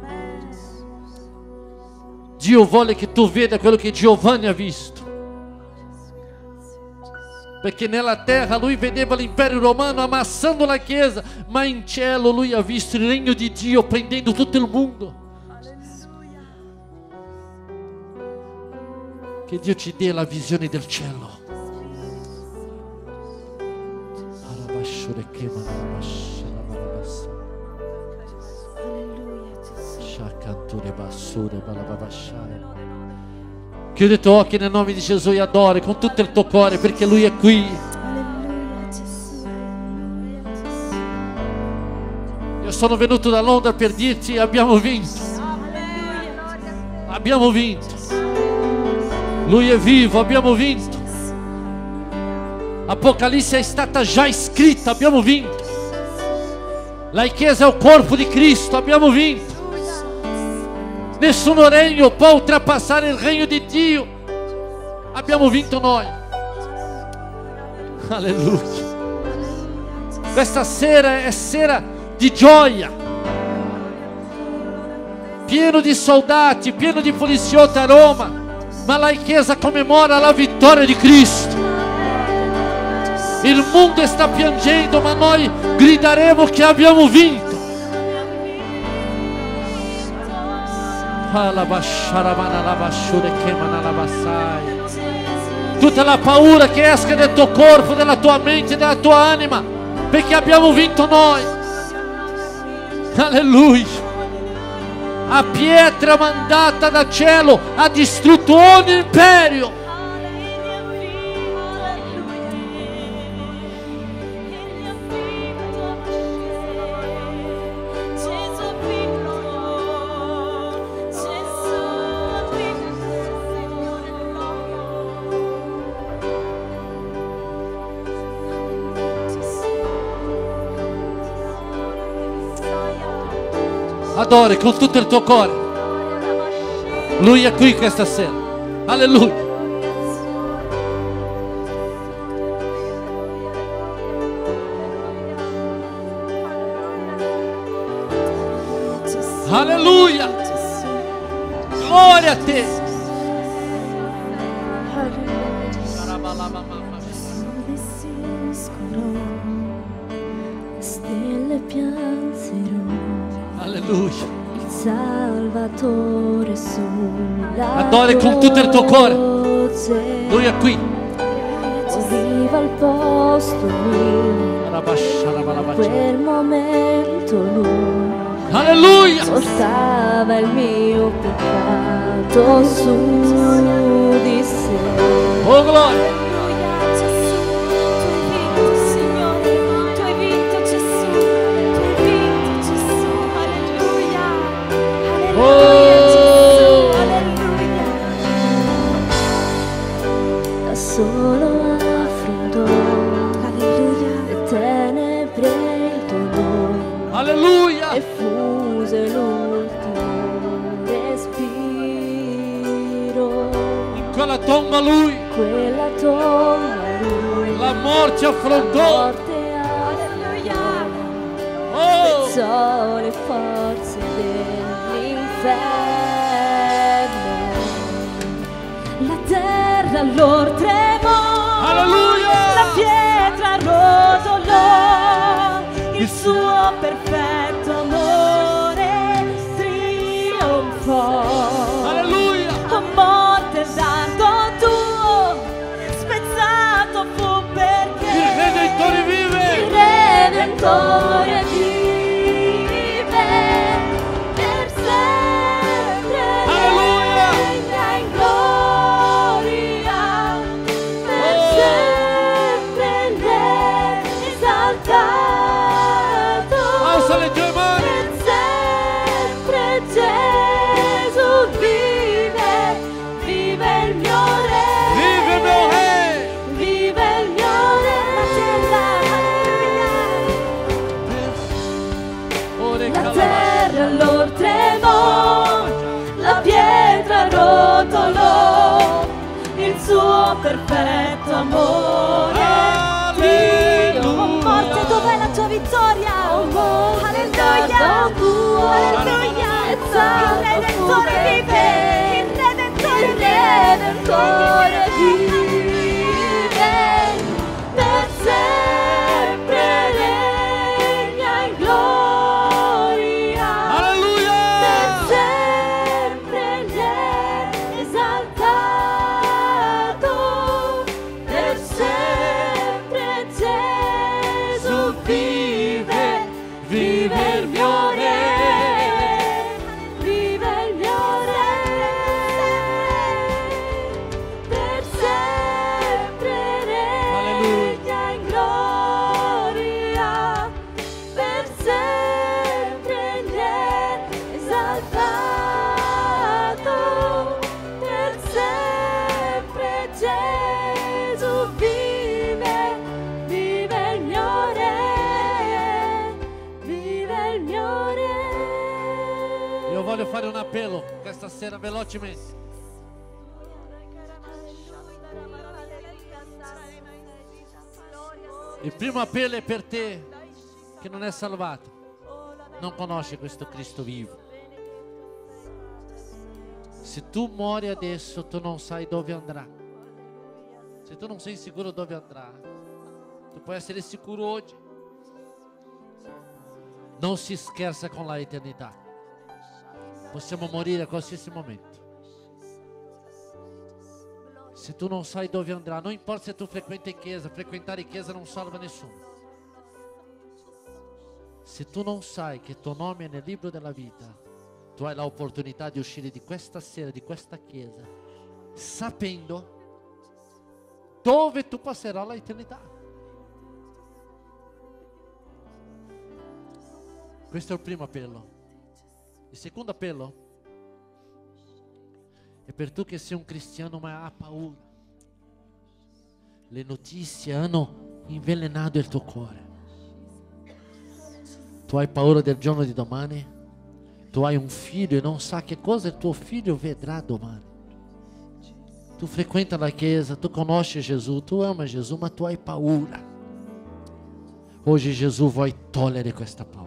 Dio vuole che tu veda quello che Giovanni ha visto. Perché nella terra lui vedeva l'impero romano ammassando la chiesa, ma in cielo lui ha visto il regno di Dio prendendo tutto il mondo. Che Dio ci dia la visione del cielo. Chiudi i tuoi occhi nel nome di Gesù e adori con tutto il tuo cuore, perché Lui è qui. Io sono venuto da Londra per dirti: abbiamo vinto. Abbiamo vinto. Lui è vivo, abbiamo vinto. Apocalisse è stata già scritta, abbiamo vinto. La Chiesa è il corpo di Cristo, abbiamo vinto. Nessuno regno può oltrepassare il regno di Dio. Abbiamo vinto noi. Alleluia. Questa sera è sera di gioia, pieno di soldati, pieno di poliziotti a Roma, ma la Chiesa commemora la vittoria di Cristo. Il mondo sta piangendo, ma noi grideremo che abbiamo vinto. Tutta la paura che esca dal tuo corpo, dalla tua mente, dalla tua anima, perché abbiamo vinto noi. Alleluia. A pietra mandata da cielo ha distrutto ogni imperio. Adori con tutto il tuo cuore. Lui è qui questa sera. Alleluia. Alleluia. Gloria a te. Stelle piansero. Alleluia. Il Salvatore sulla Adori con tutto il tuo cuore. croce. Lui è qui. Moriva al posto mio. Quel momento lui Alleluia. portava il mio peccato su di sé. Oh gloria. Solo affrontò le tenebre e il dolore. Alleluia. E fuse l'ultimo respiro. In quella tomba lui, Quella tomba lui la morte affrontò. morte affrontò. Oh. Pezzò le forze dell'inferno. La terra allora tremò. Alleluia. La pietra rotolò. Il suo perfetto amore trionfò. Alleluia. A morte il dardo tuo spezzato fu perché Il Redentore vive. il Redentore vive per sempre. Alleluia. Regna in gloria per sempre esaltato. Al tuo perfetto amore. Dio, Alleluia. oh morte, dov'è la tua vittoria? Oh morte, alleluia, alleluia. Il Redentore vive, il Redentore vive, per sempre regna in gloria. Alleluia. Per sempre gli è esaltato, per sempre Gesù vive, vive il mio Re, vive il mio Re, per sempre regna in gloria, per sempre gli è esaltato, per sempre Gesù vive, vive il mio Re, vive il mio Re. Io voglio fare un appello questa sera velocemente. Il primo appello è per te che non è salvato, non conosce questo Cristo vivo. Se tu muori adesso, tu non sai dove andrà. Se tu non sei sicuro dove andrà, tu puoi essere sicuro oggi. Non si scherza con la eternità. Possiamo morire a qualsiasi momento. Se tu non sai dove andrà, non importa se tu frequenti chiesa, frequentare chiesa non salva nessuno. Se tu non sai che il tuo nome è nel libro della vita, tu hai l'opportunità di uscire di questa sera, di questa chiesa, sapendo dove tu passerai l'eternità. Questo è il primo appello. Il secondo appello è per tu che sei un cristiano ma ha paura. Le notizie hanno invenenato il tuo cuore. Tu hai paura del giorno di domani. Tu hai un figlio e non sa che cosa il tuo figlio vedrà domani. Tu frequenta la chiesa, tu conosci Gesù, tu ama Gesù, ma tu hai paura. Oggi Gesù vuole togliere questa paura.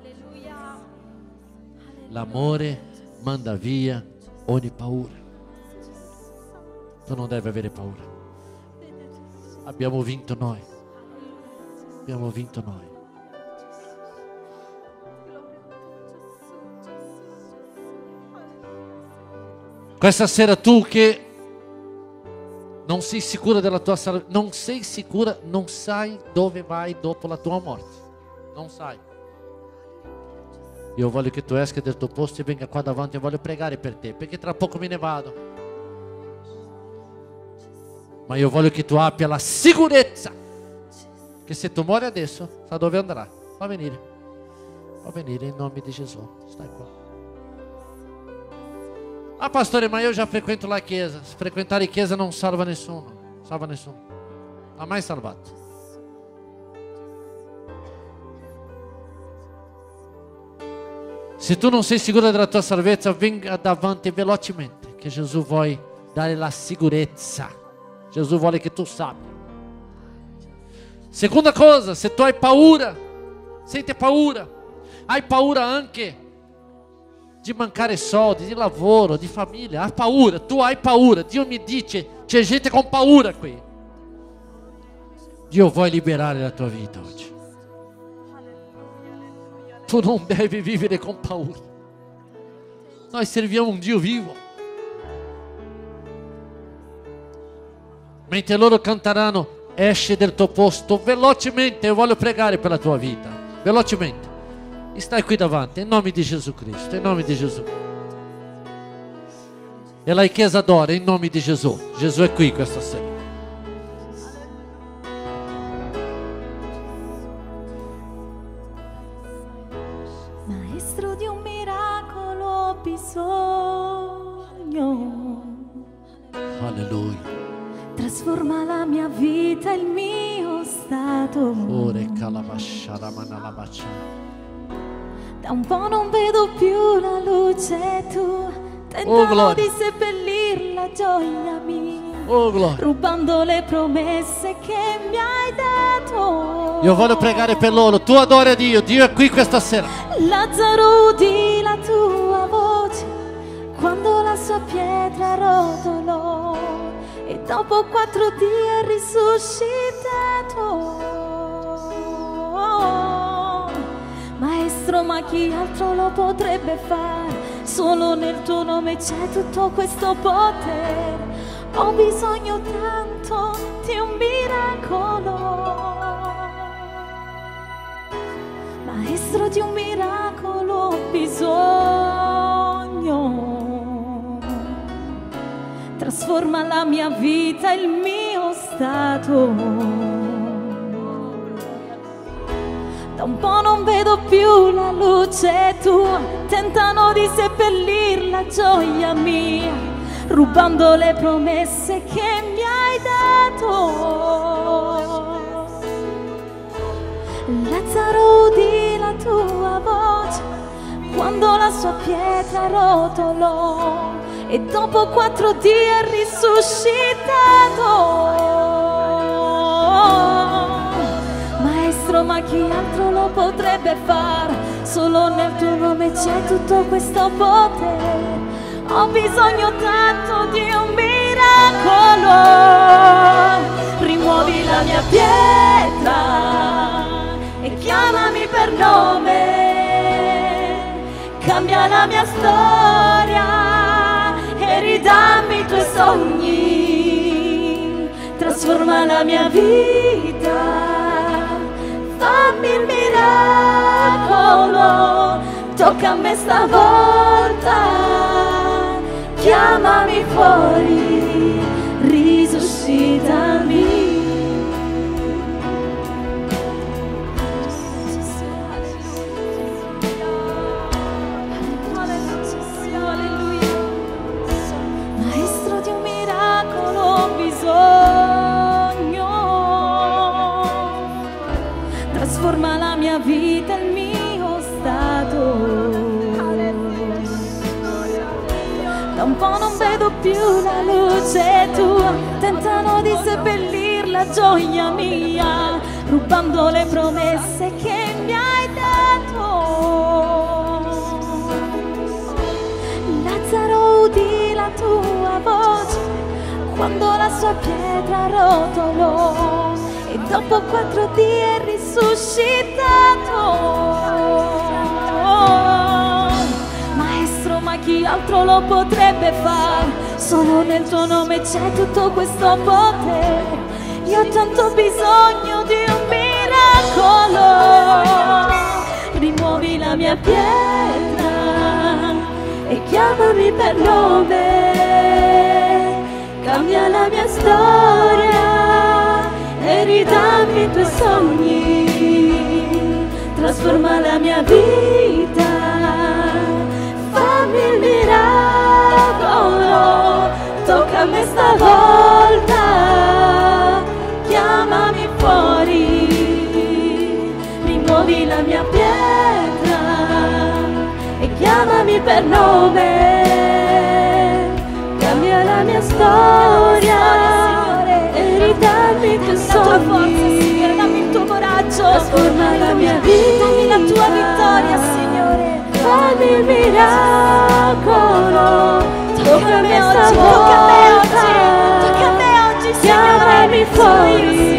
L'amore manda via ogni paura. Tu non devi avere paura. Abbiamo vinto noi. Abbiamo vinto noi. Questa sera tu che non sei sicura della tua salvezza, non sei sicura, non sai dove vai dopo la tua morte. Non sai. Io voglio che tu esca del tuo posto e venga qua davanti. Io voglio pregare per te, perché tra poco me ne vado. Ma io voglio che tu abbia la sicurezza che se tu muori adesso, sa dove andrà. Va a venire in nome di Gesù. Stai qua. Ah pastore, ma io già frequento la chiesa. Frequentare chiesa non salva nessuno. Salva nessuno. Non ha mai salvato. Se tu non sei sicuro della tua salvezza, venga davanti velocemente, che Gesù vuole dare la sicurezza. Gesù vuole che tu sappia. Seconda cosa, se tu hai paura, senti paura, hai paura anche di mancare soldi, di lavoro, di famiglia, hai paura, tu hai paura. Dio mi dice, c'è gente con paura qui. Dio vuole liberare la tua vita oggi. Tu non devi vivere con paura. Noi serviamo un Dio vivo. Mentre loro canteranno, esci del tuo posto velocemente. Io voglio pregare per la tua vita. Velocemente. E stai qui davanti, in nome di Gesù Cristo, in nome di Gesù. E la Chiesa adora, in nome di Gesù. Gesù è qui questa sera. Maestro di un miracolo ho bisogno. Alleluia. Trasforma la mia vita, il mio stato. Ore calabasciara manalabasciara. Da un po' non vedo più la luce, tu tentavo gloria. di seppellir la gioia mia. Oh, gloria. rubando le promesse che mi hai dato. Io voglio pregare per loro. Tu adora Dio. Dio è qui questa sera. Lazzaro, udì la tua voce quando la sua pietra rotolò e dopo 4 giorni è risuscitato. Maestro, ma chi altro lo potrebbe fare? Solo nel tuo nome c'è tutto questo potere. Ho bisogno tanto di un miracolo. Maestro, di un miracolo ho bisogno. Trasforma la mia vita, il mio stato. Da un po' non vedo più la luce tua, tentano di seppellir la gioia mia, rubando le promesse che mi hai dato. Lazzaro, udì la tua voce quando la sua pietra rotolò e dopo 4 giorni è risuscitato. Maestro, ma chi altro lo potrebbe fare? Solo nel tuo nome c'è tutto questo potere. Ho bisogno tanto di un miracolo. Rimuovi la mia pietra e chiamami per nome. Cambia la mia storia e ridammi i tuoi sogni. Trasforma la mia vita. Fammi il miracolo, tocca a me stavolta, chiamami fuori, risuscitami. Alleluia. Maestro, di un miracolo ho bisogno. Trasforma la mia vita, il mio stato. Da un po' non vedo più la luce tua, tentano di seppellir la gioia mia, rubando le promesse che mi hai dato. Lazzaro, udì la tua voce quando la sua pietra rotolò e dopo 4 giorni è risuscitato. Maestro, ma chi altro lo potrebbe fare? Solo nel tuo nome c'è tutto questo potere. Io ho tanto bisogno di un miracolo. Rimuovi la mia pietra e chiamami per nome. Cambia la mia storia e ridammi i tuoi sogni. Trasforma la mia vita. Fammi il miracolo, tocca a me stavolta, chiamami fuori, rimuovi la mia pietra e chiamami per nome, cambia la mia storia e ridammi i tuoi sogni, dammi il tuo coraggio, trasforma la mia vita, dammi la tua vittoria, Signore. Fammi il miracolo, tocca a me stavolta, tocca a me oggi, chiamami fuori,